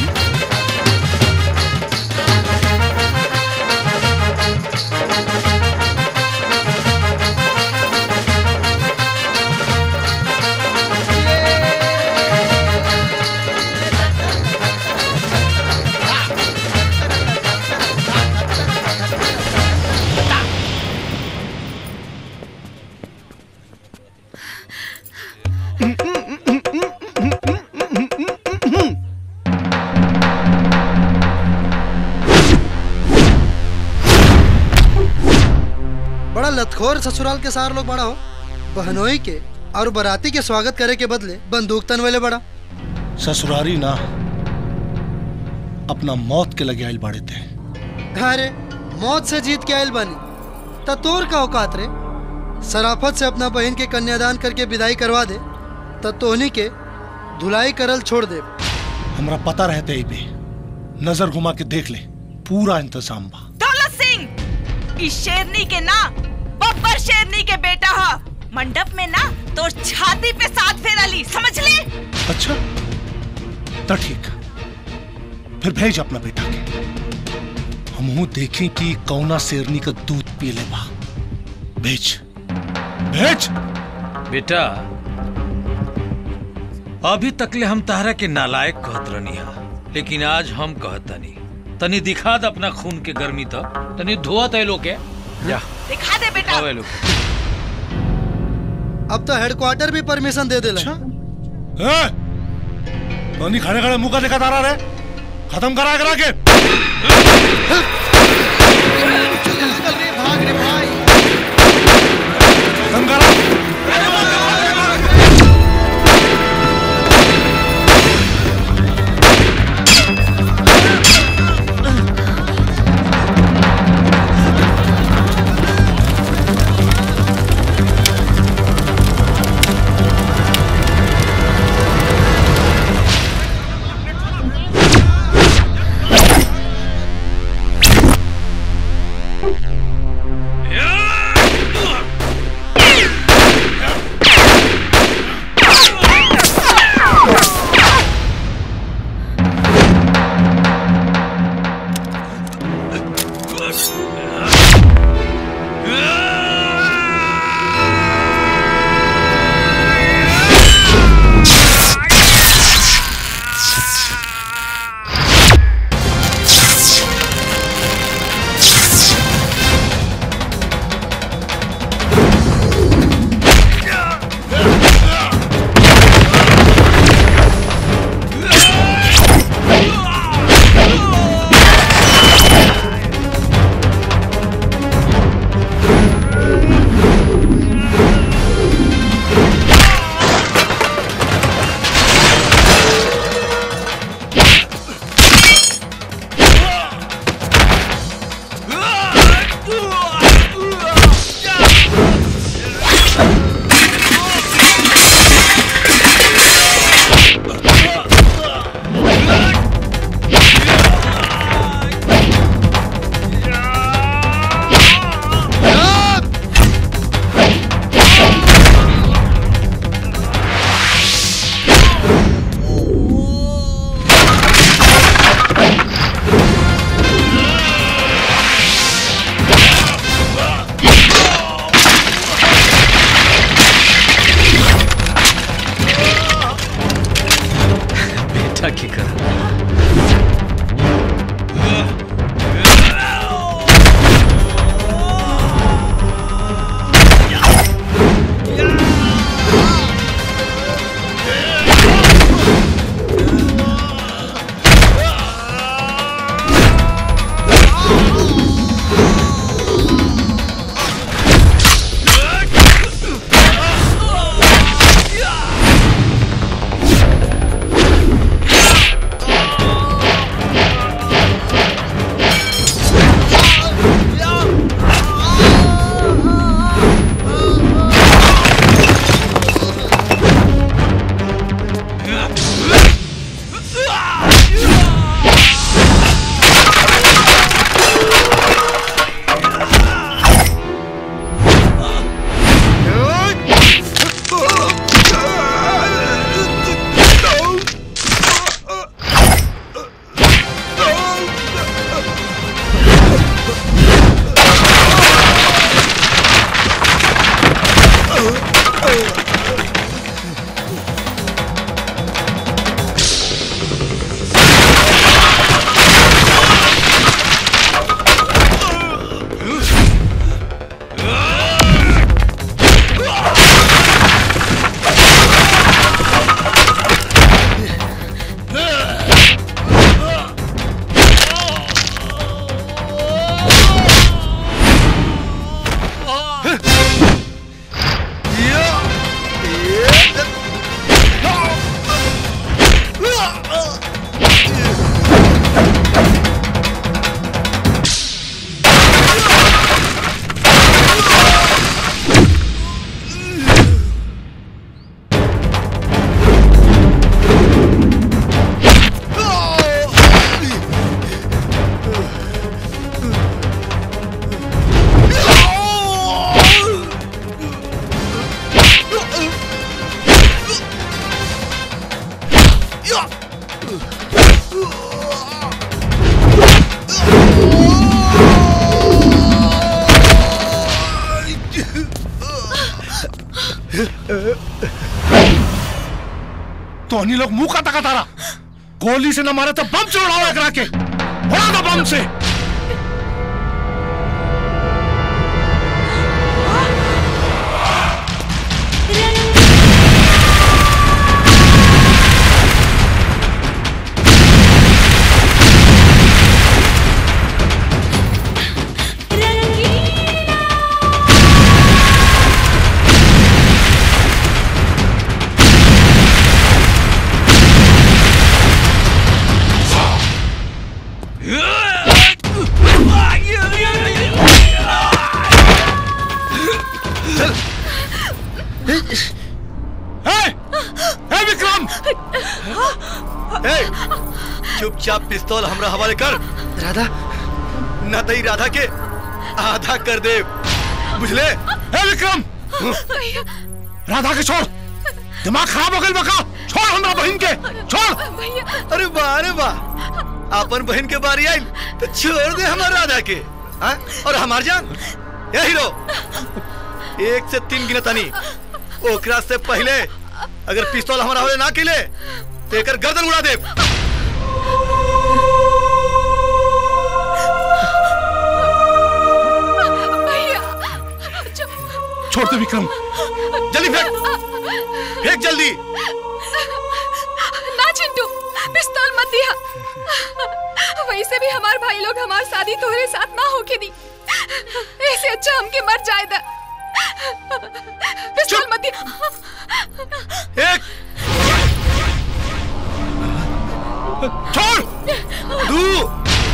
बड़ा लतखोर ससुराल के सार लोग बड़ा हो। बहनोई के और बराती के स्वागत करे के बदले बंदूक तन वाले बड़ा। ससुरारी ना अपना मौत के लगे आयल बाड़े थे। अरे मौत से जीत के आयल बानी त तोर का औकात रे। सराफत से अपना बहन के कन्यादान करके विदाई करवा दे त तोहनी के धुलाई करल छोड़ दे। हमरा पता रहते ही भी नजर घुमा के देख ले, पूरा इंतजाम बा। दौलत सिंह इस शेरनी के ना बब्बर शेरनी के बेटा हा। मंडप में ना तो छाती पे साथ फेरा ली, समझ ले। अच्छा तो ठीक, फिर भेज अपना बेटा के, हमहू देखें कि कौना शेरनी का दूध पी ले बा। भेज भेज। बेटा अभी तकले हम तारा के नालायक कहत रहनी हा, लेकिन आज हम कहतनी तनी दिखा दे अपना खून के गर्मी तो तनी धोआ तय लोग के जा दिखा दे बेटा। आवे लोग अब तो हेडक्वार्टर भी परमिशन दे देला। अच्छा तनी खड़े खड़े मुंह का देखा तारा रे, खत्म करा करा के। भाग रे भाई, खत्म करा। Yeah! तो अन्य लोग मुंह का तका तारा गोली से न मारे तो बम से उड़ाओ एकरा के, उड़ा दो बम से। चुपचाप पिस्तौल हमरा हवाले कर। राधा ना तई राधा के आधा कर दे, बुझले? ए विक्रम, राधा के छोड़, दिमाग खराब हो गई बका। छोड़ हमरा बहन के, छोड़। अरे वाह अरे वाह, अपन बहन के बारी आई तो छोड़ दे हमार राधा के। हा? और हमार जान ये हीरो एक से तीन गिनत आनी, ओकरा से पहले अगर पिस्तौल हमारा हवाले ना किले तो एकर गर्दन उड़ा दे। छोड़ दे विक्रम, जल्दी फेंक, फेंक जल्दी। ना चिंटू, पिस्तौल मत दिया। वैसे भी हमारे भाई लोग हमारी शादी तोहरे साथ ना होके दी, ऐसे अच्छा हमके मर जाए दा। पिस्तौल मत दिया। एक, छोड़, दो,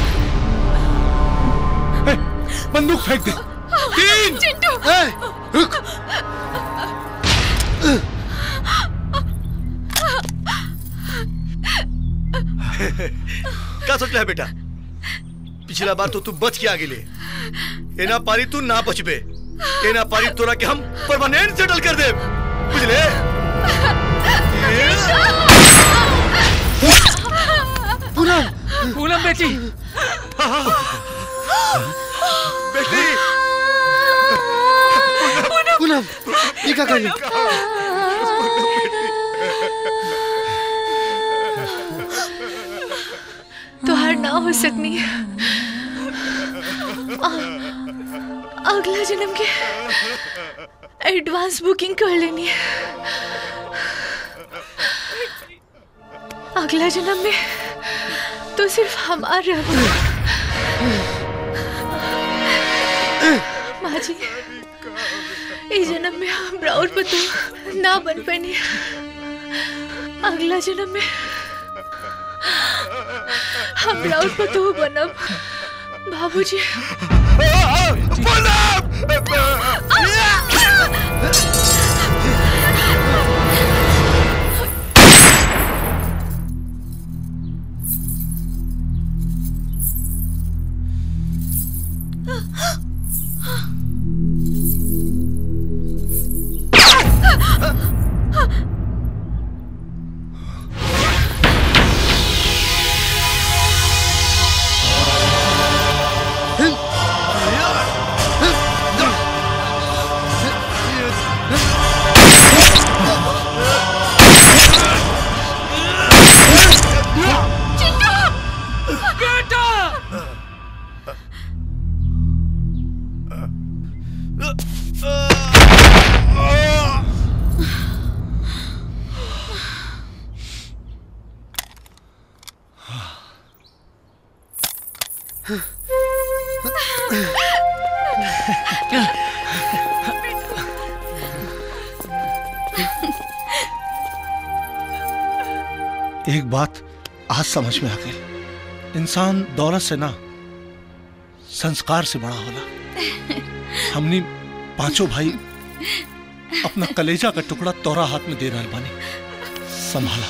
बंदूक फेंक दे। तीन, चिंटू, रुक। क्या सोच रहा है बेटा? पिछला बार तो तू बच के आगे ले, ए ना पारी तू ना बचबे, ए ना पारी तोरा के हम परमानेंट सेटल कर दे, बुझले? पूनम, पूनम बेटी, बेटी, पूनम, ये क्या कर रही? तोहार ना हो सकनी। अगला जन्म के एडवांस बुकिंग कर लेनी है। अगला जन्म में तो सिर्फ हमार रह। माँ जी, इस जन्म में हम राउर पतो ना बन पानी, अगला जन्म में हम राउर पतो बनब। बाबूजी, एक बात आज समझ में आ गई, इंसान दौलत से ना संस्कार से बड़ा होला। हमने पांचों भाई अपना कलेजा का टुकड़ा तोरा हाथ में दे रहा बानी, संभाला।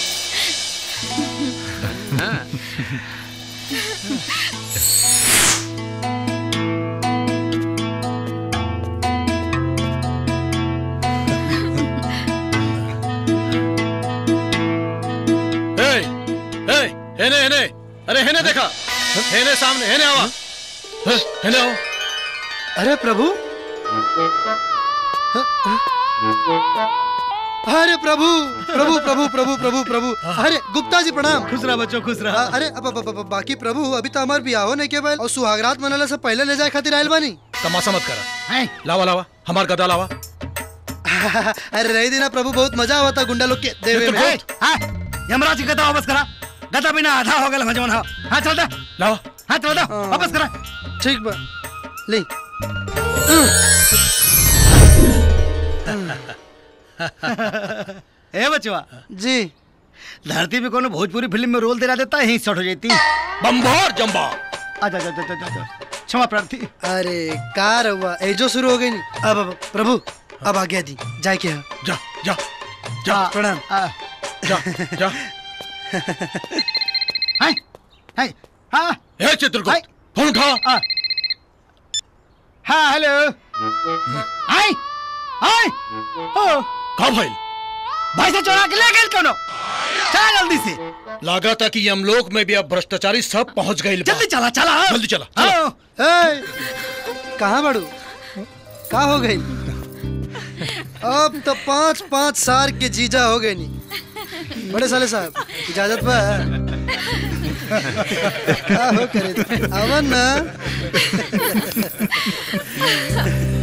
हेने हेने, अरे हेने देखा, हेने सामने, हेने आवा, हेने आओ। अरे प्रभु, अरे प्रभु प्रभु प्रभु प्रभु प्रभु प्रभु अरे गुप्ता जी प्रणाम। खुश रहा बच्चों, खुश रहा। अरे अब अब अब बाकी प्रभु अभी तो हमार बियाह नहीं के बैल और सुहागरात मनाला से पहले ले जाए खातिर आयल बानी। तमाशा मत करा। लावा लावा हमार गदा लावा। अरे रही देना प्रभु, बहुत मजा आवा था गुंडा लोग के देवे में। यमराज की गदा वापस करा। गदा बिना आधा हो गया मजमन। हाँ चल दे लावा। हाँ चल दे वापस करा। ठीक बा ले। ए बचवा जी, धरती पे कोनो भोजपुरी फिल्म में रोल दे देता है, शॉट हो जाती। बम्बार जम्बा। आजा आजा आजा आजा क्षमा प्रार्थी। अरे कार हुआ एजो शुरू हो गई नहीं। अब अब प्रभु अब आ गया दी जाए क्या। जा जा जा प्रणाम। जा जा। हाय हाय हाँ ए चित्रगुप्त फोन उठा। हाँ हेलो। हाय हाय ओ कहाँ भाई? भाई से चोरा के ले गए कोनो। चला जल्दी से। लगा था कि यमलोक में भी अब भ्रष्टाचारी सब पहुंच गए। जल्दी चला चला जल्दी चला, चला। ए, कहाँ बड़ू कहाँ हो गई? अब तो पाँच पाँच साल के जीजा हो गए नहीं। बड़े साले साहब इजाजत बा। क्या हो करे अवन ना।